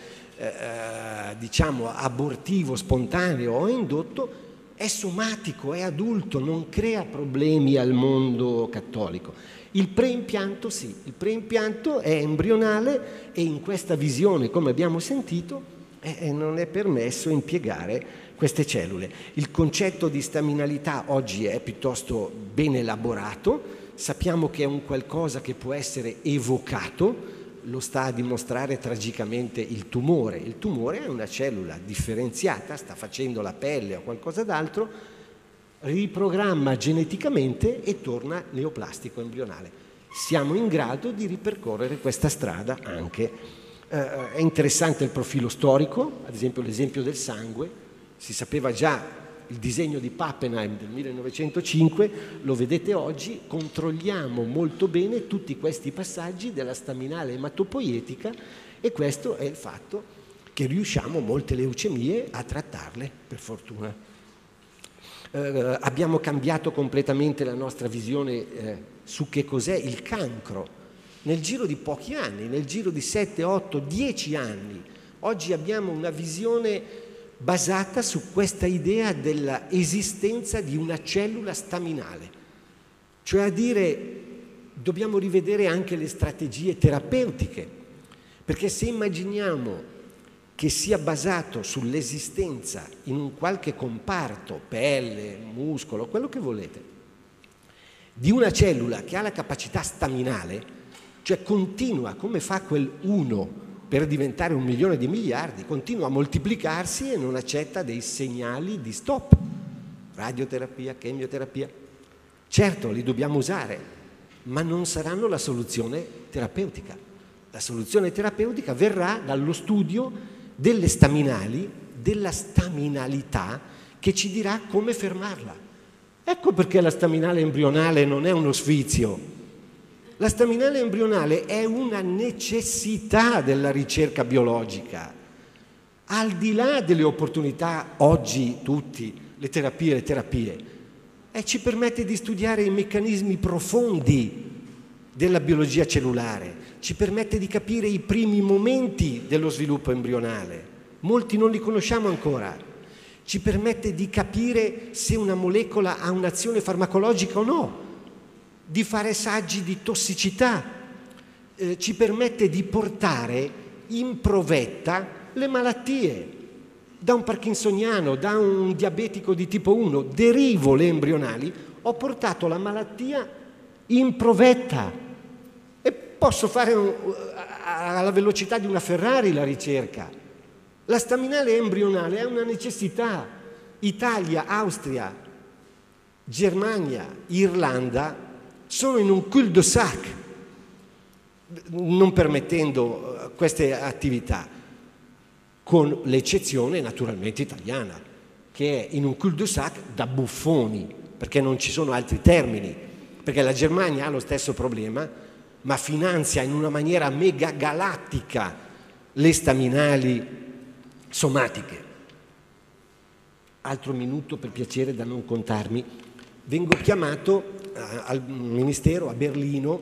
diciamo abortivo, spontaneo o indotto, è somatico, è adulto, non crea problemi al mondo cattolico. Il preimpianto sì, il preimpianto è embrionale e in questa visione, come abbiamo sentito, non è permesso impiegare queste cellule. Il concetto di staminalità oggi è piuttosto ben elaborato, sappiamo che è un qualcosa che può essere evocato, lo sta a dimostrare tragicamente il tumore. Il tumore è una cellula differenziata, sta facendo la pelle o qualcosa d'altro, riprogramma geneticamente e torna neoplastico embrionale. Siamo in grado di ripercorrere questa strada anche. È interessante il profilo storico, ad esempio l'esempio del sangue, si sapeva già il disegno di Pappenheim del 1905, lo vedete oggi, controlliamo molto bene tutti questi passaggi della staminale ematopoietica e questo è il fatto che riusciamo molte leucemie a trattarle, per fortuna. Abbiamo cambiato completamente la nostra visione su che cos'è il cancro. Nel giro di pochi anni, nel giro di 7, 8, 10 anni, oggi abbiamo una visione basata su questa idea della esistenza di una cellula staminale, cioè a dire dobbiamo rivedere anche le strategie terapeutiche, perché se immaginiamo che sia basato sull'esistenza in un qualche comparto, pelle, muscolo, quello che volete, di una cellula che ha la capacità staminale, cioè continua, come fa quel 1 per diventare 1 milione di miliardi, continua a moltiplicarsi e non accetta dei segnali di stop. Radioterapia, chemioterapia. Certo, li dobbiamo usare, ma non saranno la soluzione terapeutica. La soluzione terapeutica verrà dallo studio delle staminali, della staminalità, che ci dirà come fermarla. Ecco perché la staminale embrionale non è uno sfizio. La staminale embrionale è una necessità della ricerca biologica. Al di là delle opportunità, oggi tutti, le terapie, ci permette di studiare i meccanismi profondi della biologia cellulare, ci permette di capire i primi momenti dello sviluppo embrionale. Molti non li conosciamo ancora. Ci permette di capire se una molecola ha un'azione farmacologica o no, di fare saggi di tossicità, ci permette di portare in provetta le malattie. Da un parkinsoniano, da un diabetico di tipo 1, derivo le embrionali, ho portato la malattia in provetta e posso fare alla velocità di una Ferrari la ricerca. La staminale embrionale è una necessità. Italia, Austria, Germania, Irlanda sono in un cul-de-sac, non permettendo queste attività, con l'eccezione naturalmente italiana, che è in un cul-de-sac da buffoni, perché non ci sono altri termini, perché la Germania ha lo stesso problema, ma finanzia in una maniera megagalattica le staminali somatiche. Altro minuto per piacere da non contarmi. Vengo chiamato al Ministero a Berlino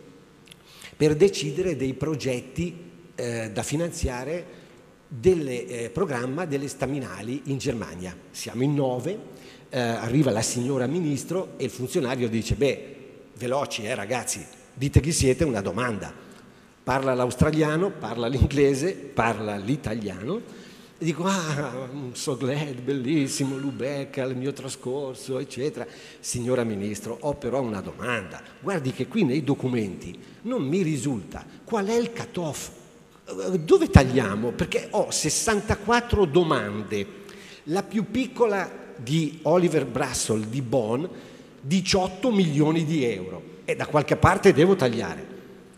per decidere dei progetti da finanziare del programma delle staminali in Germania. Siamo in 9, arriva la signora Ministro e il funzionario dice: beh, veloci ragazzi, dite chi siete, una domanda. Parla l'australiano, parla l'inglese, parla l'italiano. E dico: so glad, bellissimo, Lubecca, il mio trascorso, eccetera. Signora Ministro, ho però una domanda. Guardi che qui nei documenti non mi risulta qual è il cut-off. Dove tagliamo? Perché ho 64 domande. La più piccola di Oliver Brassol di Bonn, 18 milioni di euro. E da qualche parte devo tagliare.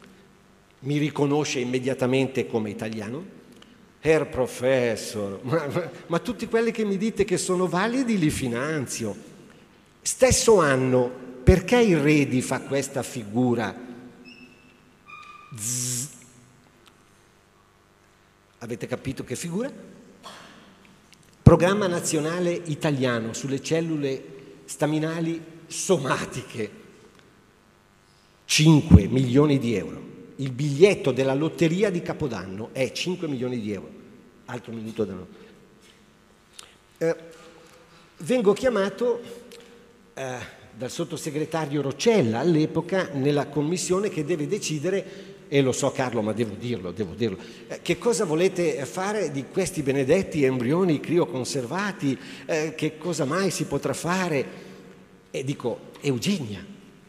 Mi riconosce immediatamente come italiano? Herr Professor, ma tutti quelli che mi dite che sono validi li finanzio. Stesso anno, perché il Redi fa questa figura? Avete capito che figura? Programma nazionale italiano sulle cellule staminali somatiche, 5 milioni di euro. Il biglietto della lotteria di Capodanno è 5 milioni di euro. Altro minuto da noi. Vengo chiamato dal sottosegretario Roccella all'epoca nella commissione che deve decidere, e lo so Carlo ma devo dirlo, che cosa volete fare di questi benedetti embrioni crioconservati, che cosa mai si potrà fare? E dico, Eugenia,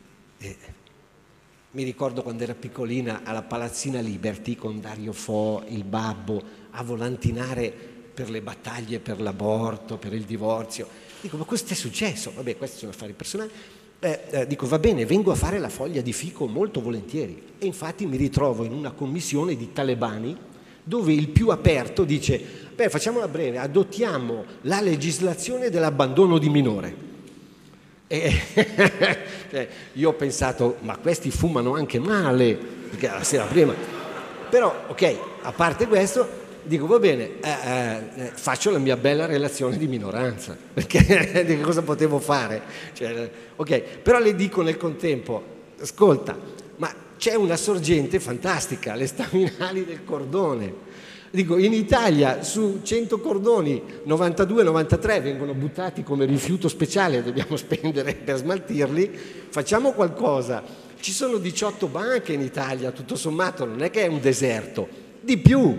mi ricordo quando era piccolina alla Palazzina Liberty con Dario Fo, il babbo, a volantinare per le battaglie per l'aborto, per il divorzio. Dico, ma questo è successo? Vabbè, questi sono affari personali. Dico, va bene, vengo a fare la foglia di fico molto volentieri. E infatti mi ritrovo in una commissione di talebani dove il più aperto dice, beh, facciamola breve, adottiamo la legislazione dell'abbandono di minore. E io ho pensato, ma questi fumano anche male, perché la sera prima. Però, ok, a parte questo, dico, va bene, faccio la mia bella relazione di minoranza, perché di cosa potevo fare? Cioè, ok, però le dico nel contempo, ascolta, ma c'è una sorgente fantastica, le staminali del cordone. Dico, in Italia su 100 cordoni, 92-93 vengono buttati come rifiuto speciale, dobbiamo spendere per smaltirli, facciamo qualcosa. Ci sono 18 banche in Italia, tutto sommato, non è che è un deserto. Di più,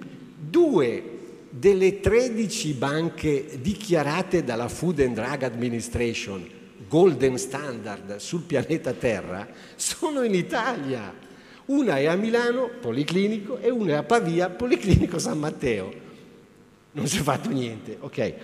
2 delle 13 banche dichiarate dalla Food and Drug Administration, Golden Standard sul pianeta Terra, sono in Italia. Una è a Milano, Policlinico, e una è a Pavia, Policlinico San Matteo. Non si è fatto niente, ok.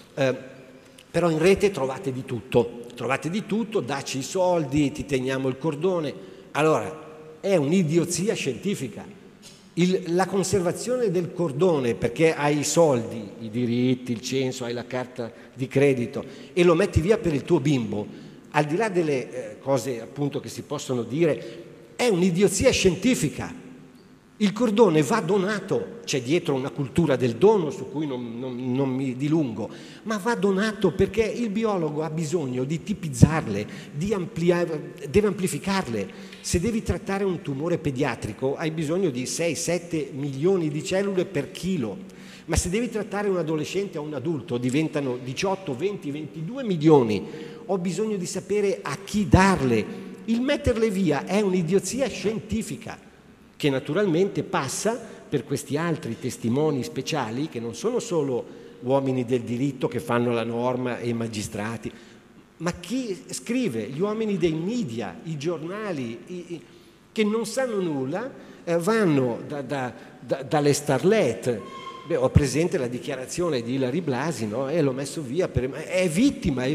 Però in rete trovate di tutto, dacci i soldi, ti teniamo il cordone. Allora, è un'idiozia scientifica. La conservazione del cordone, perché hai i soldi, i diritti, il censo, hai la carta di credito e lo metti via per il tuo bimbo, al di là delle cose appunto che si possono dire, è un'idiozia scientifica. Il cordone va donato, c'è dietro una cultura del dono su cui non mi dilungo, ma va donato perché il biologo ha bisogno di tipizzarle, deve amplificarle. Se devi trattare un tumore pediatrico hai bisogno di 6-7 milioni di cellule per chilo, ma se devi trattare un adolescente o un adulto diventano 18, 20, 22 milioni. Ho bisogno di sapere a chi darle. Il metterle via è un'idiozia scientifica che naturalmente passa per questi altri testimoni speciali che non sono solo uomini del diritto che fanno la norma e i magistrati, ma chi scrive, gli uomini dei media, i giornali, che non sanno nulla, vanno dalle starlet. Beh, ho presente la dichiarazione di Ilary Blasi, no? L'ho messo via, è vittima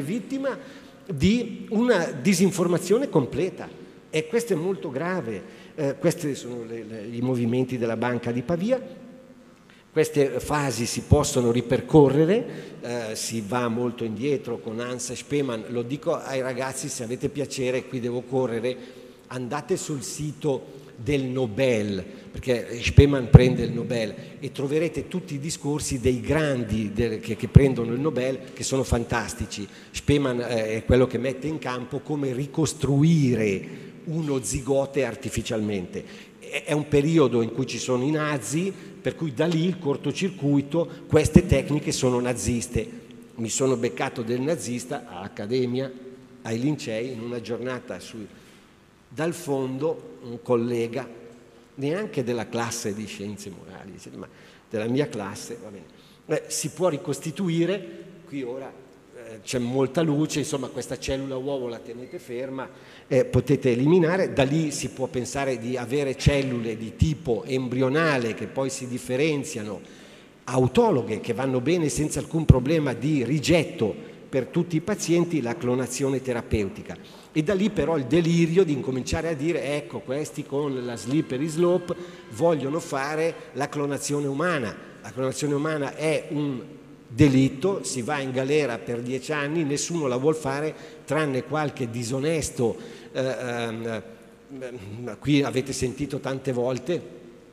di una disinformazione completa e questo è molto grave. Questi sono i movimenti della Banca di Pavia. Queste fasi si possono ripercorrere, si va molto indietro con Hans Spemann. Lo dico ai ragazzi, se avete piacere, qui devo correre, andate sul sito del Nobel, perché Spemann prende il Nobel e troverete tutti i discorsi dei grandi che prendono il Nobel, che sono fantastici. Spemann è quello che mette in campo come ricostruire uno zigote artificialmente. È un periodo in cui ci sono i nazi, per cui da lì il cortocircuito, queste tecniche sono naziste. Mi sono beccato del nazista all'Accademia, ai Lincei, in una giornata dal fondo, un collega, neanche della classe di scienze morali, ma della mia classe, va bene. Si può ricostituire, qui ora c'è molta luce, insomma questa cellula uovo la tenete ferma, potete eliminare, da lì si può pensare di avere cellule di tipo embrionale che poi si differenziano, autologhe che vanno bene senza alcun problema di rigetto per tutti i pazienti, la clonazione terapeutica. E da lì però il delirio di incominciare a dire ecco questi con la slippery slope vogliono fare la clonazione umana. La clonazione umana è un delitto, si va in galera per 10 anni, nessuno la vuol fare tranne qualche disonesto. Qui avete sentito tante volte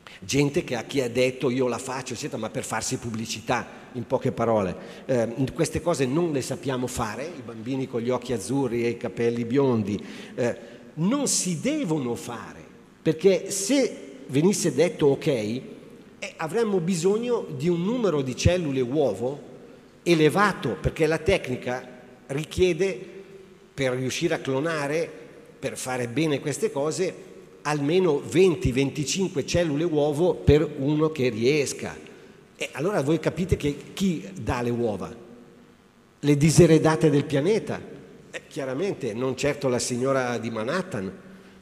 gente che a chi ha detto io la faccio, eccetera, ma per farsi pubblicità, in poche parole. Queste cose non le sappiamo fare, i bambini con gli occhi azzurri e i capelli biondi non si devono fare, perché se venisse detto ok, avremmo bisogno di un numero di cellule uovo elevato, perché la tecnica richiede, per riuscire a clonare, per fare bene queste cose, almeno 20-25 cellule uovo per uno che riesca. E allora voi capite che chi dà le uova? Le diseredate del pianeta. Chiaramente non certo la signora di Manhattan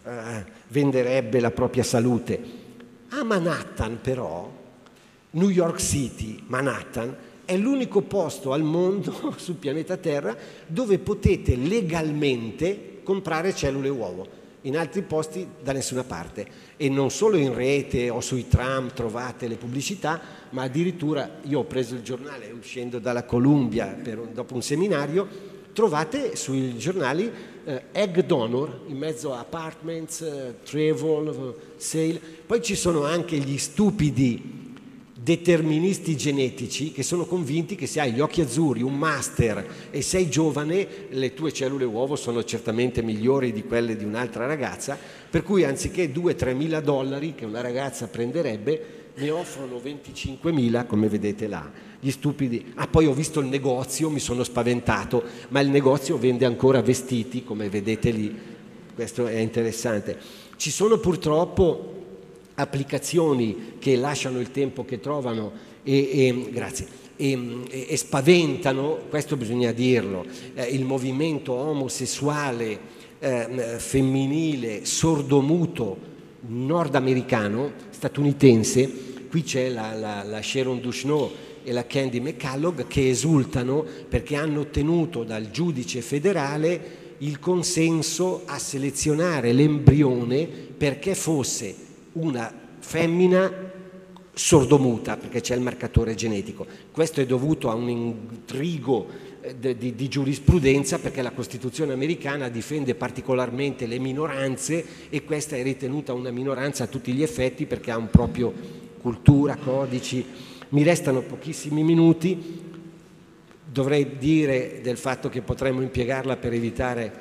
venderebbe la propria salute. A Manhattan però, New York City, Manhattan, è l'unico posto al mondo sul pianeta Terra dove potete legalmente comprare cellule uovo. In altri posti da nessuna parte, e non solo in rete o sui tram trovate le pubblicità, ma addirittura io ho preso il giornale uscendo dalla Columbia dopo un seminario, trovate sui giornali egg donor in mezzo a apartments, travel, sale. Poi ci sono anche gli stupidi deterministi genetici che sono convinti che se hai gli occhi azzurri, un master e sei giovane, le tue cellule uovo sono certamente migliori di quelle di un'altra ragazza, per cui anziché $2-3 mila che una ragazza prenderebbe, ne offrono 25.000, come vedete là. Gli stupidi. Poi ho visto il negozio, mi sono spaventato, ma il negozio vende ancora vestiti, come vedete lì. Questo è interessante. Ci sono purtroppo applicazioni che lasciano il tempo che trovano grazie, e spaventano, questo bisogna dirlo, il movimento omosessuale femminile sordomuto nordamericano, statunitense. Qui c'è la Sharon Dushno e la Candy McCullough che esultano perché hanno ottenuto dal giudice federale il consenso a selezionare l'embrione perché fosse una femmina sordomuta, perché c'è il marcatore genetico. Questo è dovuto a un intrigo di giurisprudenza, perché la Costituzione americana difende particolarmente le minoranze e questa è ritenuta una minoranza a tutti gli effetti perché ha un proprio cultura, codici. Mi restano pochissimi minuti. Dovrei dire del fatto che potremmo impiegarla per evitare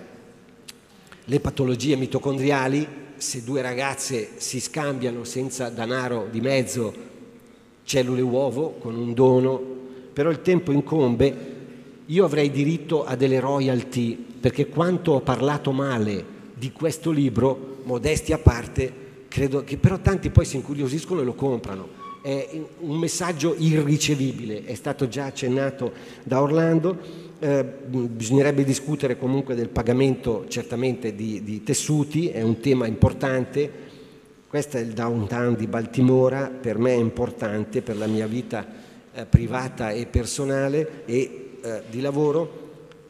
le patologie mitocondriali. Se due ragazze si scambiano senza denaro di mezzo cellule uovo con un dono, però il tempo incombe, io avrei diritto a delle royalty, perché quanto ho parlato male di questo libro, modestia a parte, credo che però tanti poi si incuriosiscono e lo comprano. È un messaggio irricevibile, è stato già accennato da Orlando. Bisognerebbe discutere comunque del pagamento certamente di tessuti, è un tema importante. Questo è il downtown di Baltimora, per me è importante per la mia vita privata e personale e di lavoro.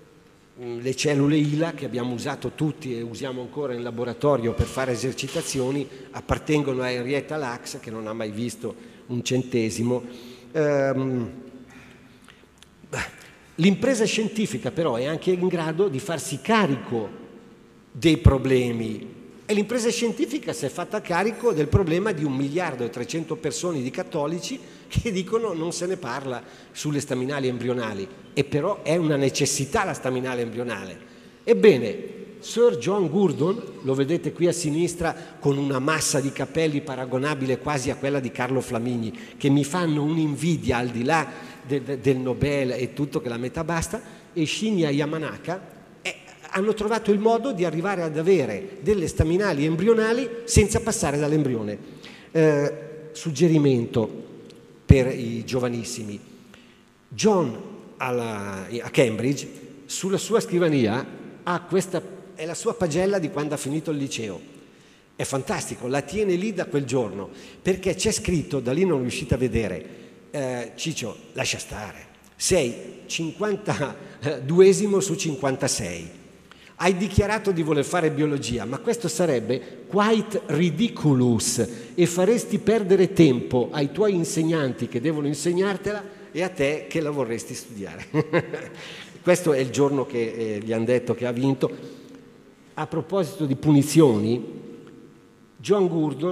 Le cellule ILA che abbiamo usato tutti e usiamo ancora in laboratorio per fare esercitazioni appartengono a Henrietta Lacks, che non ha mai visto un centesimo. L'impresa scientifica però è anche in grado di farsi carico dei problemi e l'impresa scientifica si è fatta carico del problema di 1.300.000 persone di cattolici che dicono non se ne parla sulle staminali embrionali, e però è una necessità la staminale embrionale. Ebbene, Sir John Gurdon, lo vedete qui a sinistra con una massa di capelli paragonabile quasi a quella di Carlo Flamigni, che mi fanno un'invidia al di là del Nobel e tutto, che la metà basta, e Shinya Yamanaka hanno trovato il modo di arrivare ad avere delle staminali embrionali senza passare dall'embrione. Suggerimento per i giovanissimi: John a Cambridge, sulla sua scrivania ha questa, è la sua pagella di quando ha finito il liceo. È fantastico, la tiene lì da quel giorno, perché c'è scritto, da lì non riuscite a vedere, Ciccio, lascia stare, sei 52esimo su 56, hai dichiarato di voler fare biologia, ma questo sarebbe quite ridiculous e faresti perdere tempo ai tuoi insegnanti che devono insegnartela e a te che la vorresti studiare. Questo è il giorno che gli hanno detto che ha vinto. A proposito di punizioni, John Gurdon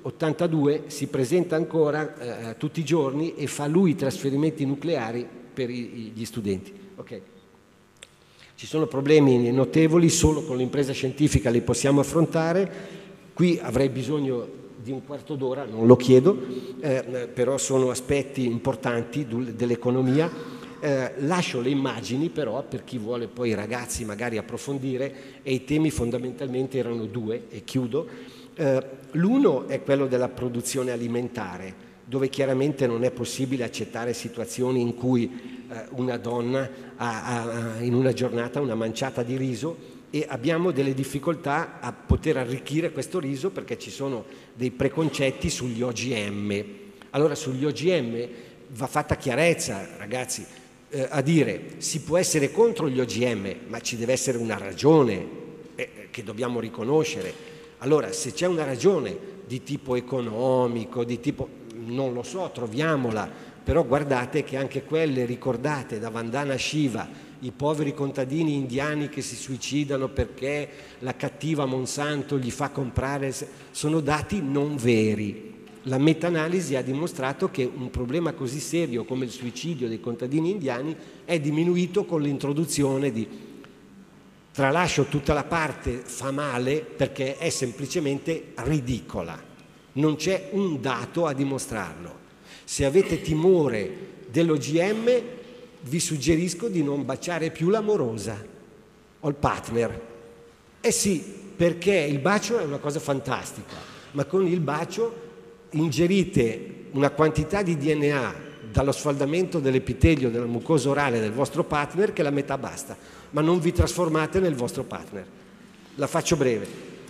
82 si presenta ancora tutti i giorni e fa lui i trasferimenti nucleari per gli studenti. Okay. Ci sono problemi notevoli, solo con l'impresa scientifica li possiamo affrontare. Qui avrei bisogno di un quarto d'ora, non lo chiedo, però sono aspetti importanti dell'economia. Lascio le immagini però per chi vuole poi, i ragazzi, magari approfondire, e i temi fondamentalmente erano due, e chiudo. L'uno è quello della produzione alimentare, dove chiaramente non è possibile accettare situazioni in cui una donna ha in una giornata una manciata di riso, e abbiamo delle difficoltà a poter arricchire questo riso perché ci sono dei preconcetti sugli OGM. Allora, sugli OGM va fatta chiarezza, ragazzi, a dire si può essere contro gli OGM, ma ci deve essere una ragione che dobbiamo riconoscere. Allora, se c'è una ragione di tipo economico, di tipo, non lo so, troviamola, però guardate che anche quelle ricordate da Vandana Shiva, i poveri contadini indiani che si suicidano perché la cattiva Monsanto gli fa comprare, sono dati non veri. La meta-analisi ha dimostrato che un problema così serio come il suicidio dei contadini indiani è diminuito con l'introduzione di... Tralascio tutta la parte fa male perché è semplicemente ridicola, non c'è un dato a dimostrarlo. Se avete timore dell'OGM vi suggerisco di non baciare più l'amorosa o il partner. Eh sì, perché il bacio è una cosa fantastica, ma con il bacio ingerite una quantità di DNA dallo sfaldamento dell'epitelio della mucosa orale del vostro partner che la metà basta, ma non vi trasformate nel vostro partner. La faccio breve.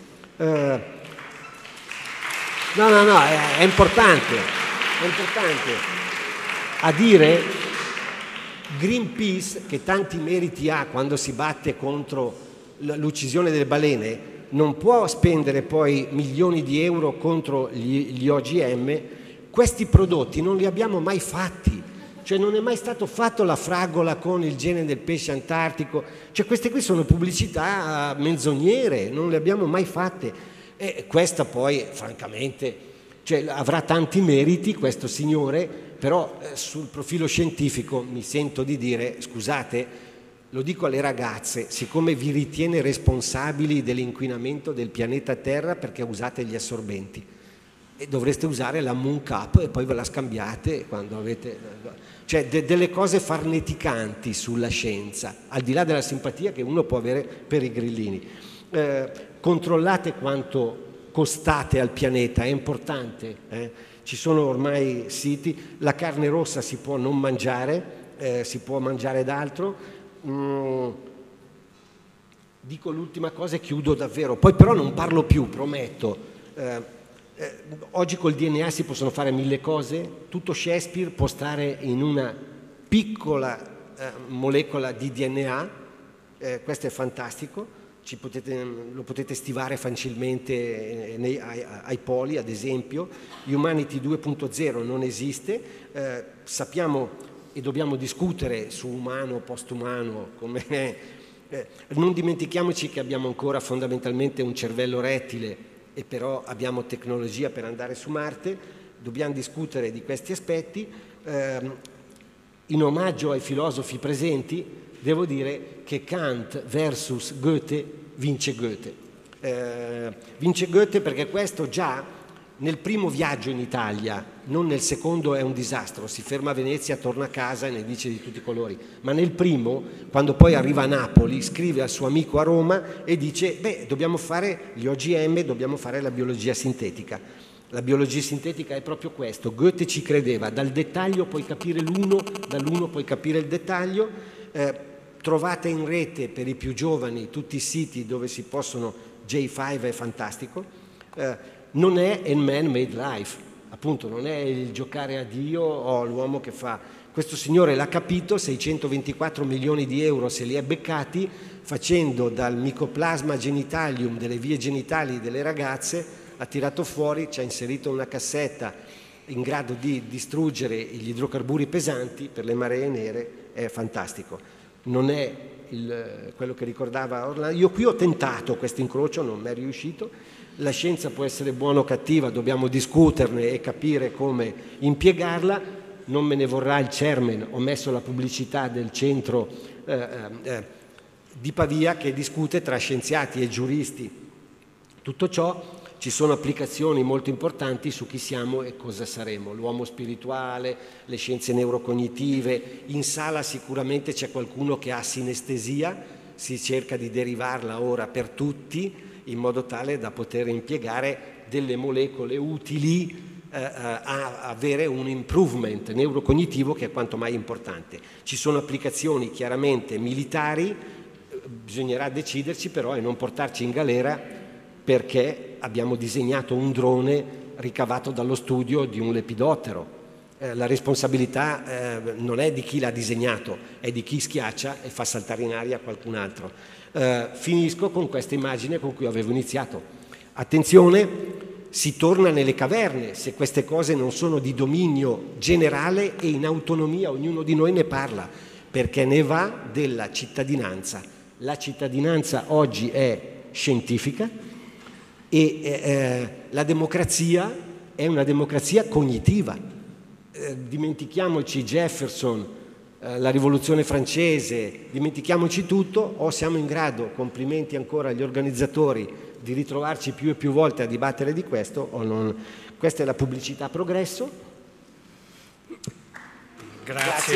No, è importante. È importante. A dire Greenpeace, che tanti meriti ha quando si batte contro l'uccisione delle balene, non può spendere poi milioni di euro contro gli OGM. Questi prodotti non li abbiamo mai fatti, cioè non è mai stato fatto la fragola con il gene del pesce antartico, cioè queste qui sono pubblicità menzognere, non le abbiamo mai fatte, e questa poi francamente, cioè, avrà tanti meriti questo signore, però sul profilo scientifico mi sento di dire, scusate, lo dico alle ragazze, siccome vi ritiene responsabili dell'inquinamento del pianeta Terra perché usate gli assorbenti, e dovreste usare la Moon Cup e poi ve la scambiate quando avete... Cioè delle cose farneticanti sulla scienza, al di là della simpatia che uno può avere per i grillini. Controllate quanto costate al pianeta, è importante. Ci sono ormai siti, la carne rossa si può non mangiare, si può mangiare d'altro. Dico l'ultima cosa e chiudo davvero, poi però non parlo più, prometto. Oggi col DNA si possono fare 1000 cose, tutto Shakespeare può stare in una piccola molecola di DNA, questo è fantastico, lo potete stivare facilmente ai poli, ad esempio. Humanity 2.0 non esiste, sappiamo e dobbiamo discutere su umano, postumano, come non dimentichiamoci che abbiamo ancora fondamentalmente un cervello rettile e però abbiamo tecnologia per andare su Marte, dobbiamo discutere di questi aspetti. In omaggio ai filosofi presenti devo dire che Kant versus Goethe vince Goethe. Vince Goethe perché questo già nel primo viaggio in Italia, non nel secondo, è un disastro, si ferma a Venezia, torna a casa e ne dice di tutti i colori, ma nel primo, quando poi arriva a Napoli, scrive al suo amico a Roma e dice dobbiamo fare gli OGM, dobbiamo fare la biologia sintetica. La biologia sintetica è proprio questo, Goethe ci credeva, dal dettaglio puoi capire l'uno, dall'uno puoi capire il dettaglio. Trovate in rete per i più giovani tutti i siti dove si possono, J5 è fantastico, non è a man-made life, appunto non è il giocare a Dio o l'uomo che fa. Questo signore l'ha capito, 624 milioni di euro se li è beccati facendo dal micoplasma genitalium delle vie genitali delle ragazze, ha tirato fuori, ci ha inserito una cassetta in grado di distruggere gli idrocarburi pesanti per le maree nere, è fantastico. Non è quello che ricordava Orlando. Io qui ho tentato questo incrocio, non mi è riuscito. La scienza può essere buona o cattiva, dobbiamo discuterne e capire come impiegarla. Non me ne vorrà il chairman, ho messo la pubblicità del centro di Pavia che discute tra scienziati e giuristi tutto ciò. Ci sono applicazioni molto importanti su chi siamo e cosa saremo, l'uomo spirituale, le scienze neurocognitive. In sala sicuramente c'è qualcuno che ha sinestesia, si cerca di derivarla ora per tutti, in modo tale da poter impiegare delle molecole utili a avere un improvement neurocognitivo che è quanto mai importante. Ci sono applicazioni chiaramente militari, bisognerà deciderci però e non portarci in galera, perché abbiamo disegnato un drone ricavato dallo studio di un lepidottero. La responsabilità non è di chi l'ha disegnato, è di chi schiaccia e fa saltare in aria qualcun altro. Finisco con questa immagine con cui avevo iniziato. Attenzione, si torna nelle caverne se queste cose non sono di dominio generale e in autonomia ognuno di noi ne parla, perché ne va della cittadinanza. La cittadinanza oggi è scientifica, e la democrazia è una democrazia cognitiva. Dimentichiamoci Jefferson, la rivoluzione francese, dimentichiamoci tutto, o siamo in grado, complimenti ancora agli organizzatori, di ritrovarci più e più volte a dibattere di questo o non. Questa è la pubblicità Progresso. Grazie.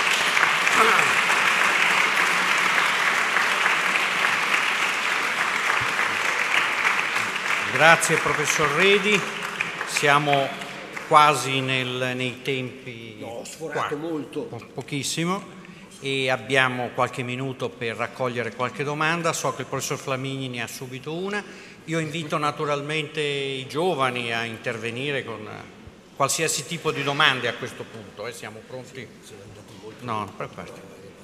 Grazie professor Redi, siamo quasi nei tempi, ho sforato molto, pochissimo, e abbiamo qualche minuto per raccogliere qualche domanda. So che il professor Flamigni ne ha subito una. Io invito naturalmente i giovani a intervenire con qualsiasi tipo di domande a questo punto. Siamo pronti? No, preparati.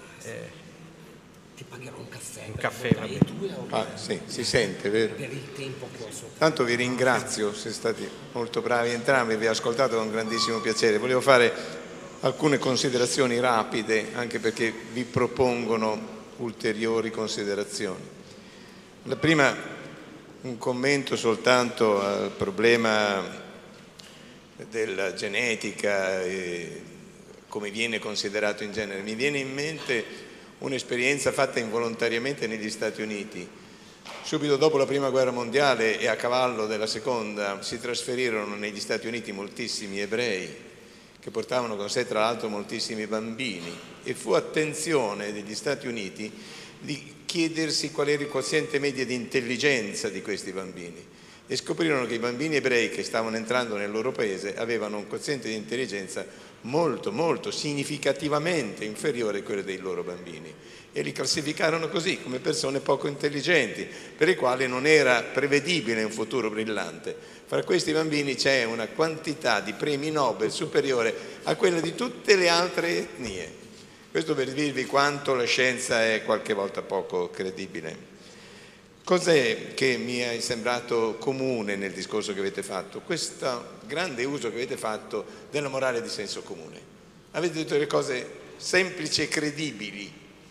Ti pagherò un caffè. Un caffè, va bene. Sì, si sente, vero? Per il tempo che ho sotto. Tanto vi ringrazio, siete stati molto bravi entrambi, vi ho ascoltato con grandissimo piacere. Volevo fare alcune considerazioni rapide, anche perché vi propongono ulteriori considerazioni. La prima, un commento soltanto al problema della genetica e come viene considerato in genere. Mi viene in mente un'esperienza fatta involontariamente negli Stati Uniti. Subito dopo la Prima Guerra Mondiale e a cavallo della Seconda si trasferirono negli Stati Uniti moltissimi ebrei che portavano con sé tra l'altro moltissimi bambini, e fu attenzione degli Stati Uniti di chiedersi qual era il quoziente medio di intelligenza di questi bambini, e scoprirono che i bambini ebrei che stavano entrando nel loro paese avevano un quoziente di intelligenza molto significativamente inferiore a quello dei loro bambini, e li classificarono così, come persone poco intelligenti, per i quali non era prevedibile un futuro brillante. Fra questi bambini c'è una quantità di premi Nobel superiore a quella di tutte le altre etnie. Questo per dirvi quanto la scienza è qualche volta poco credibile. Cos'è che mi è sembrato comune nel discorso che avete fatto? Questo grande uso che avete fatto della morale di senso comune. Avete detto delle cose semplici e credibili.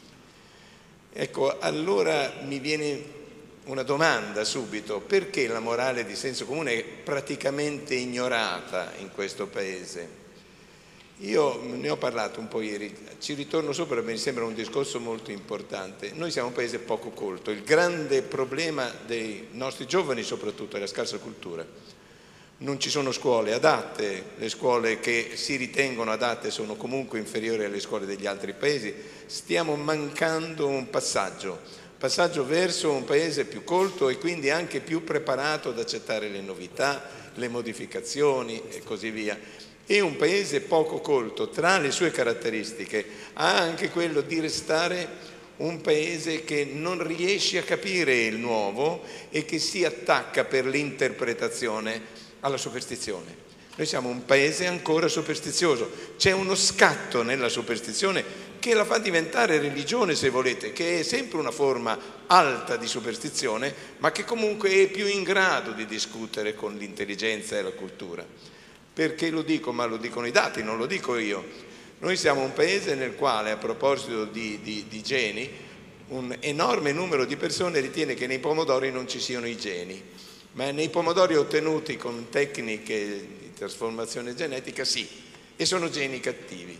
Ecco, allora mi viene una domanda subito: perché la morale di senso comune è praticamente ignorata in questo Paese? Io ne ho parlato un po' ieri, ci ritorno sopra perché mi sembra un discorso molto importante. Noi siamo un paese poco colto, il grande problema dei nostri giovani soprattutto è la scarsa cultura. Non ci sono scuole adatte, le scuole che si ritengono adatte sono comunque inferiori alle scuole degli altri paesi. Stiamo mancando un passaggio verso un paese più colto e quindi anche più preparato ad accettare le novità, le modificazioni e così via. E un paese poco colto, tra le sue caratteristiche, ha anche quello di restare un paese che non riesce a capire il nuovo e che si attacca per l'interpretazione alla superstizione. Noi siamo un paese ancora superstizioso, c'è uno scatto nella superstizione che la fa diventare religione, se volete, che è sempre una forma alta di superstizione, ma che comunque è più in grado di discutere con l'intelligenza e la cultura. Perché lo dico? Ma lo dicono i dati, non lo dico io. Noi siamo un paese nel quale, a proposito di geni, un enorme numero di persone ritiene che nei pomodori non ci siano i geni. ma nei pomodori ottenuti con tecniche di trasformazione genetica sì, e sono geni cattivi.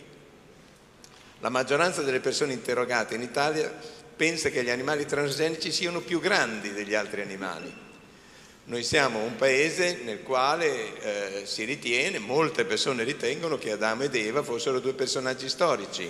La maggioranza delle persone interrogate in Italia pensa che gli animali transgenici siano più grandi degli altri animali. Noi siamo un paese nel quale si ritiene, molte persone ritengono che Adamo ed Eva fossero due personaggi storici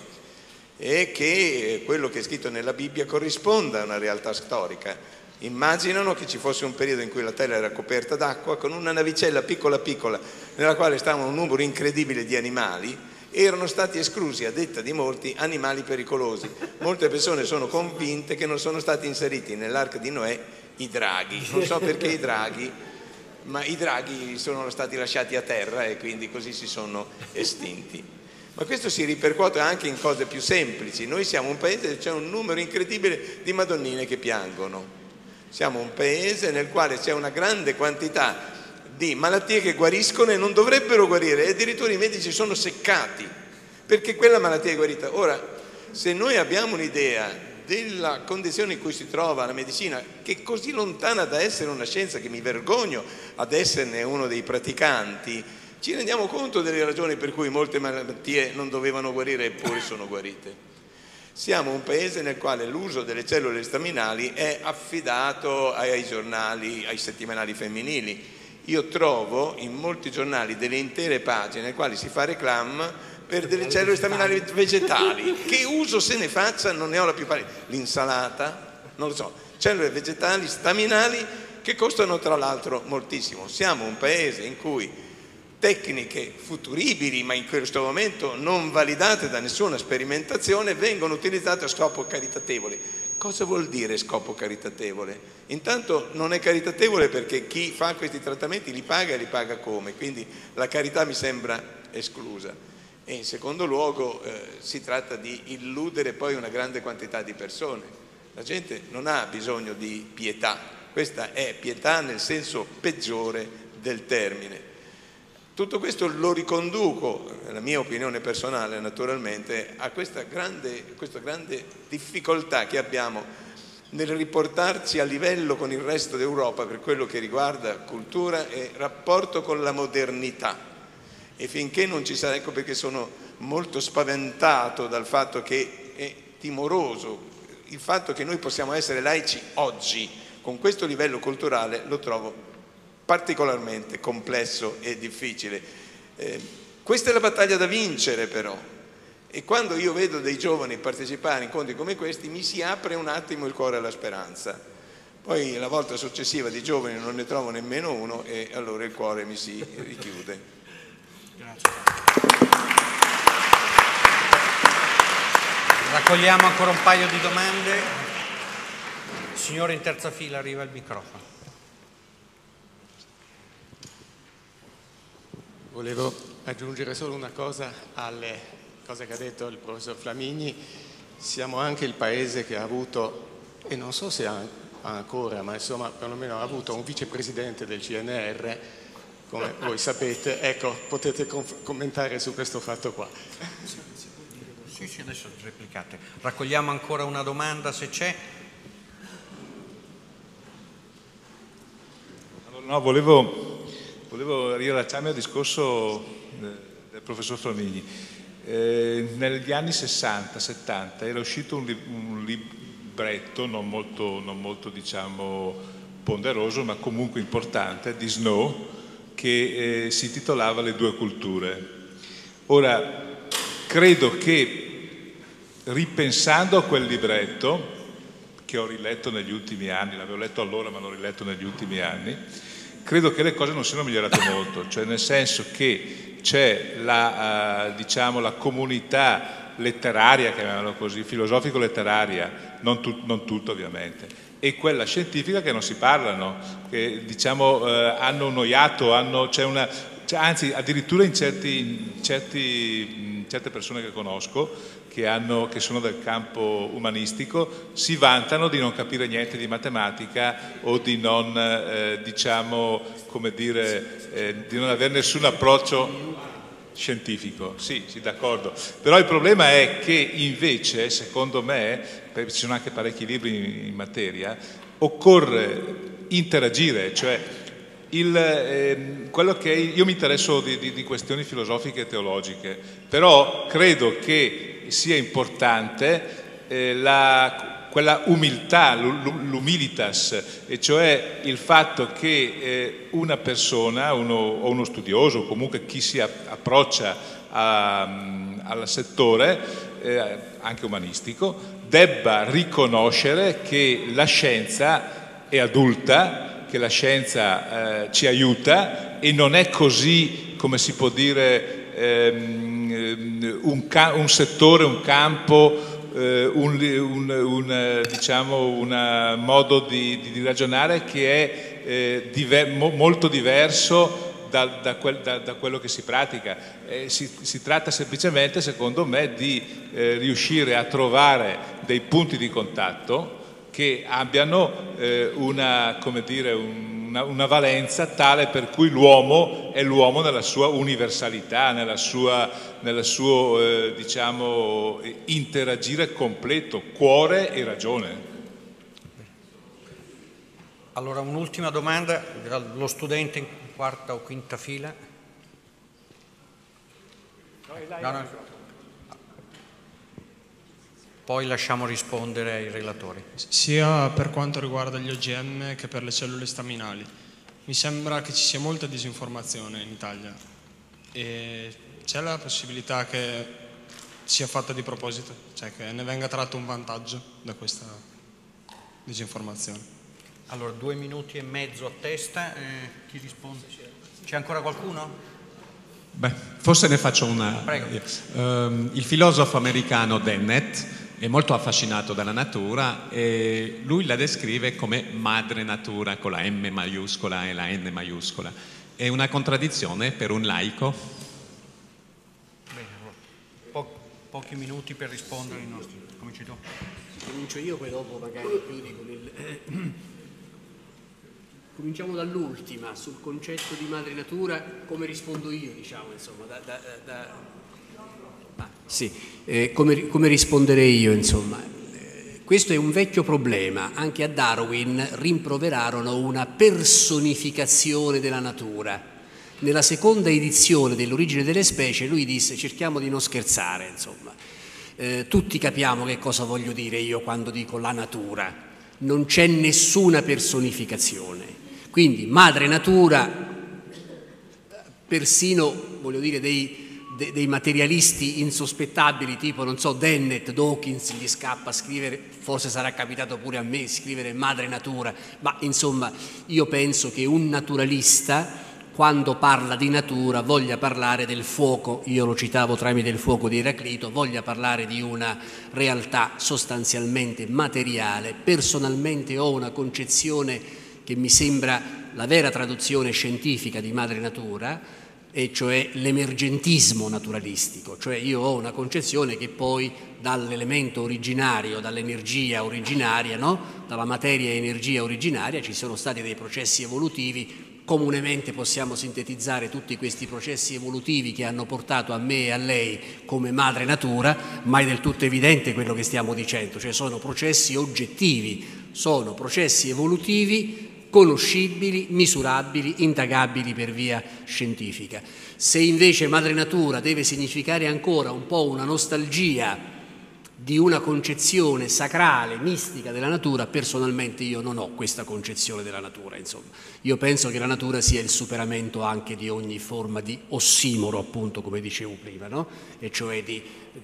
e che quello che è scritto nella Bibbia corrisponda a una realtà storica. Immaginano che ci fosse un periodo in cui la terra era coperta d'acqua con una navicella piccola piccola nella quale stavano un numero incredibile di animali e erano stati esclusi, a detta di molti, animali pericolosi. Molte persone sono convinte che non sono stati inseriti nell'arca di Noè i draghi, non so perché i draghi, ma i draghi sono stati lasciati a terra e quindi così si sono estinti. Ma questo si ripercuote anche in cose più semplici. Noi siamo un paese dove c'è un numero incredibile di madonnine che piangono. Siamo un paese nel quale c'è una grande quantità di malattie che guariscono e non dovrebbero guarire, e addirittura i medici sono seccati perché quella malattia è guarita. Ora, se noi abbiamo un'idea della condizione in cui si trova la medicina, che è così lontana da essere una scienza che mi vergogno ad esserne uno dei praticanti, ci rendiamo conto delle ragioni per cui molte malattie non dovevano guarire eppure sono guarite. Siamo un paese nel quale l'uso delle cellule staminali è affidato ai giornali, ai settimanali femminili. Io trovo in molti giornali delle intere pagine nelle quali si fa reclame per delle cellule staminali vegetali. Che uso se ne faccia non ne ho la più pallida. L'insalata, non lo so, cellule vegetali staminali che costano tra l'altro moltissimo. Siamo un paese in cui tecniche futuribili, ma in questo momento non validate da nessuna sperimentazione, vengono utilizzate a scopo caritatevole. Cosa vuol dire scopo caritatevole? Intanto non è caritatevole perché chi fa questi trattamenti li paga e li paga come, quindi la carità mi sembra esclusa. E in secondo luogo si tratta di illudere poi una grande quantità di persone. La gente non ha bisogno di pietà, questa è pietà nel senso peggiore del termine. Tutto questo lo riconduco, la mia opinione personale naturalmente, a questa grande difficoltà che abbiamo nel riportarci a livello con il resto d'Europa per quello che riguarda cultura e rapporto con la modernità. E finché non ci sarà, ecco perché sono molto spaventato dal fatto che è timoroso il fatto che noi possiamo essere laici oggi con questo livello culturale, lo trovo particolarmente complesso e difficile. Questa è la battaglia da vincere però, e quando io vedo dei giovani partecipare a incontri come questi mi si apre un attimo il cuore alla speranza. Poi la volta successiva di giovani non ne trovo nemmeno uno e allora il cuore mi si richiude. Grazie. Raccogliamo ancora un paio di domande. Signore in terza fila, arriva il microfono. Volevo aggiungere solo una cosa alle cose che ha detto il professor Flamigni. Siamo anche il paese che ha avuto, e non so se ha ancora, ma insomma perlomeno ha avuto un vicepresidente del CNR, come voi sapete. Ecco, potete commentare su questo fatto qua. Sì, adesso replicate. Raccogliamo ancora una domanda se c'è. No, volevo riallacciarmi al discorso del professor Flamigni. Negli anni 60-70 era uscito un libretto non molto diciamo ponderoso, ma comunque importante, di Snow, che si intitolava Le due culture. Ora, credo che ripensando a quel libretto, che ho riletto negli ultimi anni, l'avevo letto allora ma l'ho riletto negli ultimi anni, credo che le cose non siano migliorate molto, cioè nel senso che c'è diciamo, la comunità letteraria, chiamiamola così, filosofico-letteraria, non tutta ovviamente, e quella scientifica che non si parlano, che diciamo hanno un iato, anzi addirittura in certe persone che conosco, che sono del campo umanistico, si vantano di non capire niente di matematica o di non, diciamo, come dire, di non avere nessun approccio scientifico. Sì, d'accordo. Però il problema è che invece, secondo me, perché ci sono anche parecchi libri in materia, occorre interagire, cioè quello che io mi interesso di questioni filosofiche e teologiche, però credo che sia importante quella umiltà, l'humilitas, e cioè il fatto che una persona o uno studioso, o comunque chi si approccia al settore anche umanistico, debba riconoscere che la scienza è adulta, che la scienza ci aiuta e non è così, come si può dire, un settore, un campo, diciamo un modo di ragionare che è molto diverso da quello che si pratica. Si tratta semplicemente, secondo me, di riuscire a trovare dei punti di contatto che abbiano una valenza tale per cui l'uomo è l'uomo nella sua universalità, nel suo diciamo, interagire completo, cuore e ragione. Allora, un'ultima domanda, lo studente in quarta o quinta fila. No. Poi lasciamo rispondere ai relatori. Sia per quanto riguarda gli OGM che per le cellule staminali. Mi sembra che ci sia molta disinformazione in Italia e c'è la possibilità che sia fatta di proposito, cioè che ne venga tratto un vantaggio da questa disinformazione. Allora, 2 minuti e mezzo a testa, chi risponde? C'è ancora qualcuno? Beh, forse ne faccio una. Prego. Il filosofo americano Dennett è molto affascinato dalla natura e lui la descrive come madre natura con la M maiuscola e la N maiuscola. È una contraddizione per un laico? Bene, allora, pochi minuti per rispondere ai nostri. Cominci tu. Comincio io, poi dopo magari chiudi con il... Cominciamo dall'ultima, sul concetto di madre natura, come rispondo io, diciamo, insomma, sì, come risponderei io, insomma. Questo è un vecchio problema, anche a Darwin rimproverarono una personificazione della natura. Nella seconda edizione dell'Origine delle specie lui disse cerchiamo di non scherzare, insomma. Tutti capiamo che cosa voglio dire io quando dico la natura, non c'è nessuna personificazione. Quindi madre natura, persino, voglio dire, dei materialisti insospettabili, tipo, non so, Dennett, Dawkins, gli scappa a scrivere, forse sarà capitato pure a me, scrivere madre natura, ma insomma io penso che un naturalista, quando parla di natura, voglia parlare del fuoco, io lo citavo tramite il fuoco di Eraclito, voglia parlare di una realtà sostanzialmente materiale. Personalmente ho una concezione che mi sembra la vera traduzione scientifica di madre natura, e cioè l'emergentismo naturalistico, cioè io ho una concezione che poi dall'elemento originario, dall'energia originaria, no? Dalla materia e energia originaria ci sono stati dei processi evolutivi, comunemente possiamo sintetizzare tutti questi processi evolutivi che hanno portato a me e a lei come madre natura, ma è del tutto evidente quello che stiamo dicendo, cioè sono processi oggettivi, sono processi evolutivi conoscibili, misurabili, indagabili per via scientifica. Se invece madre natura deve significare ancora un po' una nostalgia di una concezione sacrale, mistica della natura, personalmente io non ho questa concezione della natura, insomma. Io penso che la natura sia il superamento anche di ogni forma di ossimoro, appunto, come dicevo prima, no? E cioè di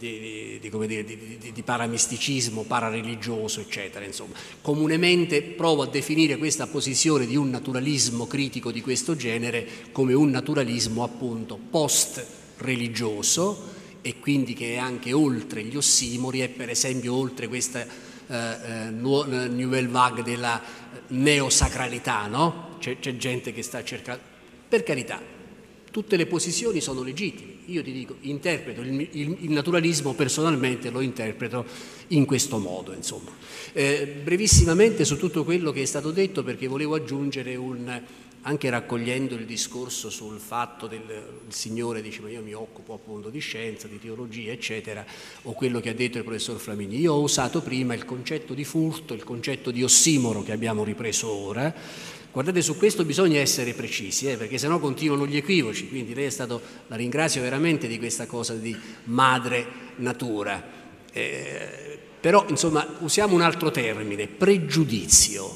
paramisticismo, parareligioso, eccetera, insomma. Comunemente provo a definire questa posizione di un naturalismo critico di questo genere come un naturalismo, appunto, post-religioso, e quindi che è anche oltre gli ossimori e per esempio oltre questa nouvelle vague della neosacralità, no? C'è gente che sta cercando, per carità, tutte le posizioni sono legittime. Io ti dico, interpreto il naturalismo, personalmente lo interpreto in questo modo, insomma. Brevissimamente su tutto quello che è stato detto, perché volevo aggiungere anche raccogliendo il discorso sul fatto del signore dice ma io mi occupo appunto di scienza, di teologia eccetera, o quello che ha detto il professor Flamini. Io ho usato prima il concetto di furto, il concetto di ossimoro che abbiamo ripreso ora. Guardate, su questo bisogna essere precisi, perché sennò continuano gli equivoci, quindi lei è stato, la ringrazio veramente di questa cosa di madre natura, però insomma usiamo un altro termine, pregiudizio.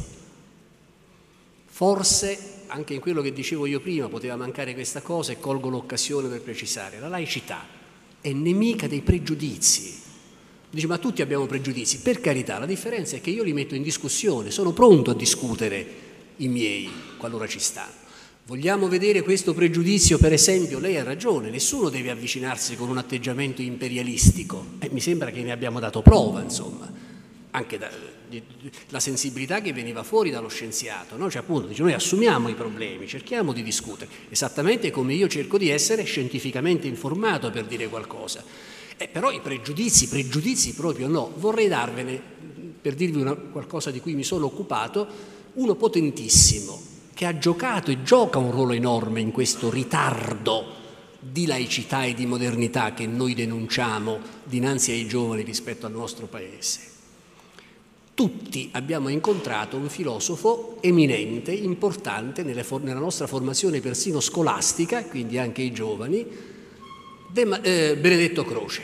Forse anche in quello che dicevo io prima poteva mancare questa cosa e colgo l'occasione per precisare, la laicità è nemica dei pregiudizi. Dice ma tutti abbiamo pregiudizi, per carità, la differenza è che io li metto in discussione, sono pronto a discutere i miei qualora ci stanno. Vogliamo vedere questo pregiudizio, per esempio, lei ha ragione, nessuno deve avvicinarsi con un atteggiamento imperialistico, mi sembra che ne abbiamo dato prova, insomma, anche la sensibilità che veniva fuori dallo scienziato, no? Cioè appunto dice, noi assumiamo i problemi, cerchiamo di discutere, esattamente come io cerco di essere scientificamente informato per dire qualcosa. Però i pregiudizi proprio no. Vorrei darvene, per dirvi qualcosa di cui mi sono occupato, uno potentissimo che ha giocato e gioca un ruolo enorme in questo ritardo di laicità e di modernità che noi denunciamo dinanzi ai giovani rispetto al nostro paese. Tutti abbiamo incontrato un filosofo eminente, importante nella nostra formazione persino scolastica, quindi anche i giovani, Benedetto Croce.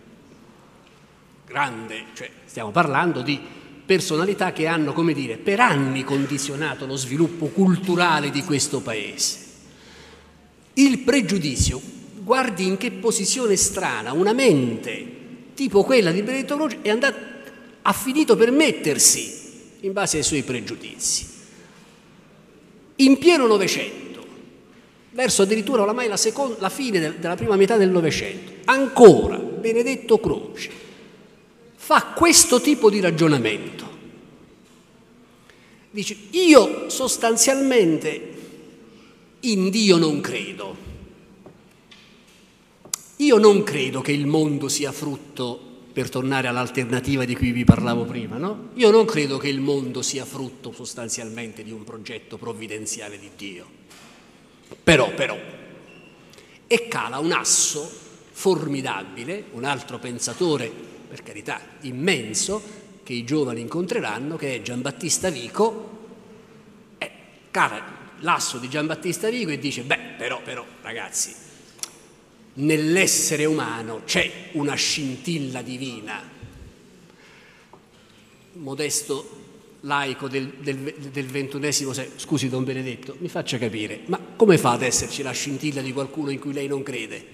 Grande, cioè stiamo parlando di personalità che hanno, come dire, per anni condizionato lo sviluppo culturale di questo paese. Il pregiudizio, guardi in che posizione strana, una mente tipo quella di Benedetto Croce ha finito per mettersi in base ai suoi pregiudizi. In pieno Novecento, verso addirittura oramai la fine della prima metà del Novecento, ancora Benedetto Croce fa questo tipo di ragionamento. Dice, io sostanzialmente in Dio non credo. Io non credo che il mondo sia frutto, per tornare all'alternativa di cui vi parlavo prima, no? Io non credo che il mondo sia frutto sostanzialmente di un progetto provvidenziale di Dio. Però, e cala un asso formidabile, un altro pensatore, per carità, immenso, che i giovani incontreranno, che è Giambattista Vico. Cala l'asso di Giambattista Vico e dice, però, ragazzi, nell'essere umano c'è una scintilla divina. Modesto laico del XXI secolo, scusi Don Benedetto, mi faccia capire, ma come fa ad esserci la scintilla di qualcuno in cui lei non crede?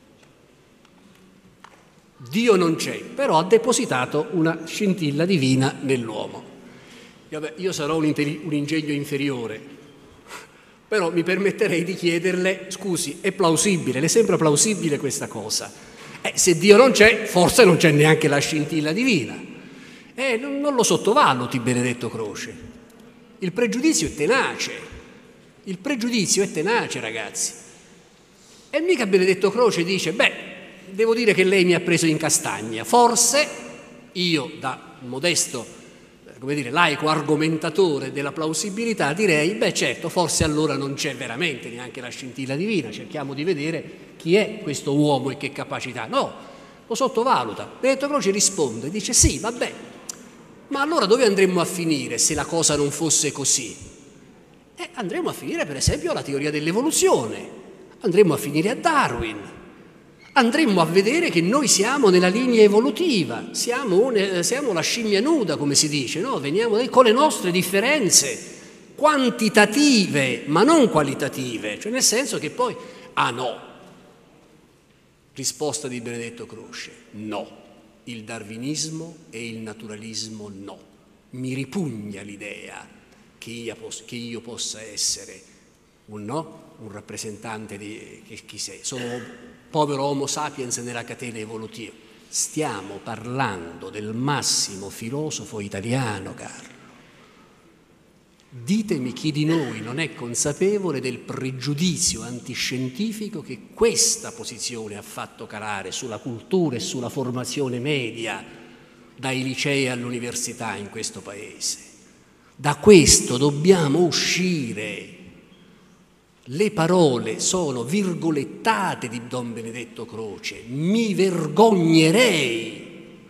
Dio non c'è, però ha depositato una scintilla divina nell'uomo. Io sarò un ingegno inferiore, però mi permetterei di chiederle, scusi, è plausibile, le sembra plausibile questa cosa? Se Dio non c'è, forse non c'è neanche la scintilla divina. Non lo sottovaluti, Benedetto Croce. Il pregiudizio è tenace, ragazzi. E mica Benedetto Croce dice, devo dire che lei mi ha preso in castagna, forse io da modesto, come dire, laico argomentatore della plausibilità direi, certo, forse allora non c'è veramente neanche la scintilla divina, cerchiamo di vedere chi è questo uomo e che capacità. No, lo sottovaluta. Benedetto Croce risponde, dice sì, vabbè, ma allora dove andremmo a finire se la cosa non fosse così? Andremmo a finire per esempio alla teoria dell'evoluzione, andremmo a finire a Darwin. Andremmo a vedere che noi siamo nella linea evolutiva, siamo la scimmia nuda, come si dice, no? Veniamo con le nostre differenze quantitative, ma non qualitative, cioè nel senso che poi, no, risposta di Benedetto Croce, no, il darwinismo e il naturalismo no, mi ripugna l'idea che io possa essere un rappresentante di chi sei, sono povero Homo sapiens nella catena evolutiva. Stiamo parlando del massimo filosofo italiano, Carlo. Ditemi chi di noi non è consapevole del pregiudizio antiscientifico che questa posizione ha fatto calare sulla cultura e sulla formazione media, dai licei all'università in questo paese. Da questo dobbiamo uscire. Le parole sono virgolettate di Don Benedetto Croce. Mi vergognerei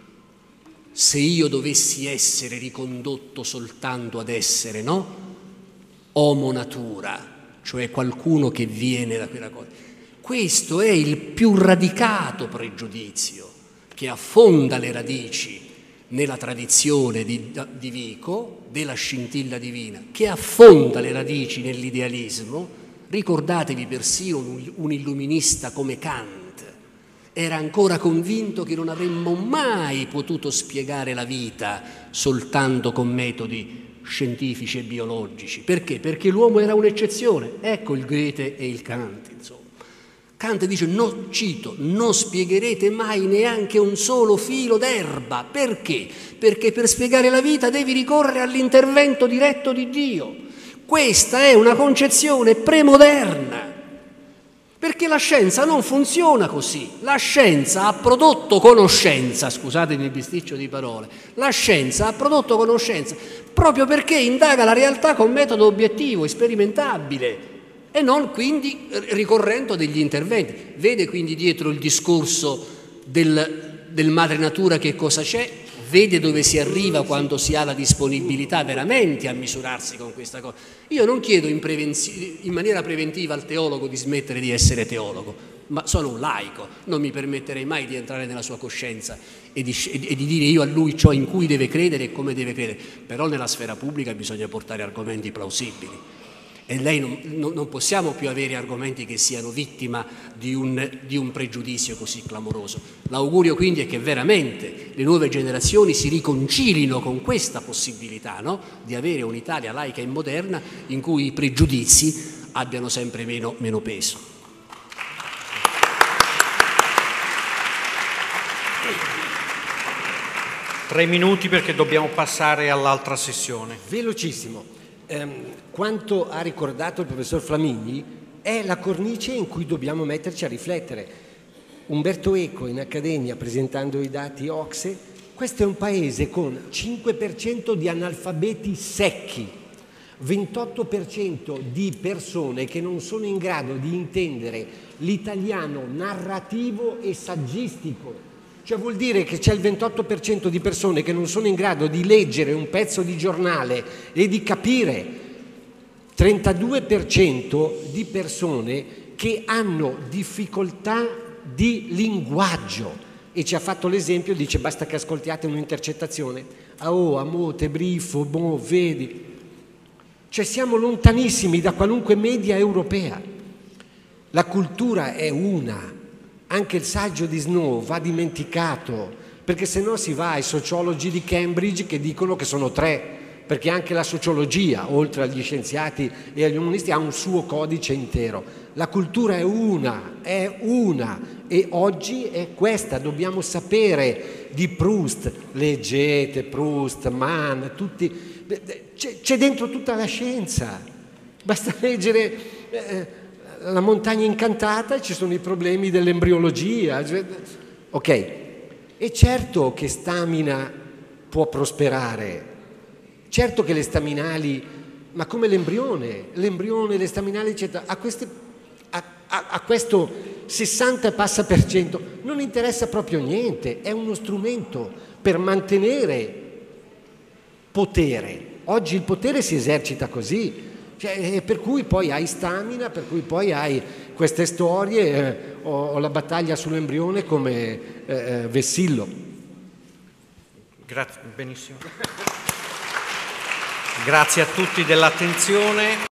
se io dovessi essere ricondotto soltanto ad essere, no? Homo natura, cioè qualcuno che viene da quella cosa. Questo è il più radicato pregiudizio che affonda le radici nella tradizione di Vico, della scintilla divina, che affonda le radici nell'idealismo. Ricordatevi persino un illuminista come Kant. Era ancora convinto che non avremmo mai potuto spiegare la vita soltanto con metodi scientifici e biologici. Perché? Perché l'uomo era un'eccezione. Ecco il Goethe e il Kant, insomma. Kant dice, no, cito, non spiegherete mai neanche un solo filo d'erba. Perché? Perché per spiegare la vita devi ricorrere all'intervento diretto di Dio. Questa è una concezione premoderna, perché la scienza non funziona così. La scienza ha prodotto conoscenza, scusatemi il bisticcio di parole, la scienza ha prodotto conoscenza proprio perché indaga la realtà con metodo obiettivo, sperimentabile, e non quindi ricorrendo a degli interventi. Vede quindi dietro il discorso del madre natura che cosa c'è, vede dove si arriva quando si ha la disponibilità veramente a misurarsi con questa cosa. Io non chiedo in maniera preventiva al teologo di smettere di essere teologo, ma sono un laico, non mi permetterei mai di entrare nella sua coscienza e di dire io a lui ciò in cui deve credere e come deve credere, però nella sfera pubblica bisogna portare argomenti plausibili. E lei non possiamo più avere argomenti che siano vittima di un pregiudizio così clamoroso. L'augurio quindi è che veramente le nuove generazioni si riconcilino con questa possibilità, no? Di avere un'Italia laica e moderna in cui i pregiudizi abbiano sempre meno peso. Tre minuti perché dobbiamo passare all'altra sessione. Velocissimo. Quanto ha ricordato il professor Flamigni è la cornice in cui dobbiamo metterci a riflettere. Umberto Eco in Accademia, presentando i dati OCSE, questo è un paese con 5% di analfabeti secchi, 28% di persone che non sono in grado di intendere l'italiano narrativo e saggistico. Cioè vuol dire che c'è il 28% di persone che non sono in grado di leggere un pezzo di giornale e di capire, 32% di persone che hanno difficoltà di linguaggio. E ci ha fatto l'esempio, dice basta che ascoltiate un'intercettazione, amote, brifo, vedi. Cioè siamo lontanissimi da qualunque media europea. La cultura è una. Anche il saggio di Snow va dimenticato, perché se no si va ai sociologi di Cambridge che dicono che sono 3, perché anche la sociologia, oltre agli scienziati e agli umanisti, ha un suo codice intero. La cultura è una, e oggi è questa. Dobbiamo sapere di Proust, leggete Proust, Mann, tutti, c'è dentro tutta la scienza, basta leggere La montagna incantata e ci sono i problemi dell'embriologia. Ok, è certo che Stamina può prosperare, certo che le staminali, ma come l'embrione, le staminali eccetera, a questo 60 e passa per cento non interessa proprio niente, è uno strumento per mantenere potere. Oggi il potere si esercita così. Cioè, per cui poi hai Stamina, per cui poi hai queste storie, o la battaglia sull'embrione come Vessillo. Grazie, benissimo. Grazie a tutti dell'attenzione.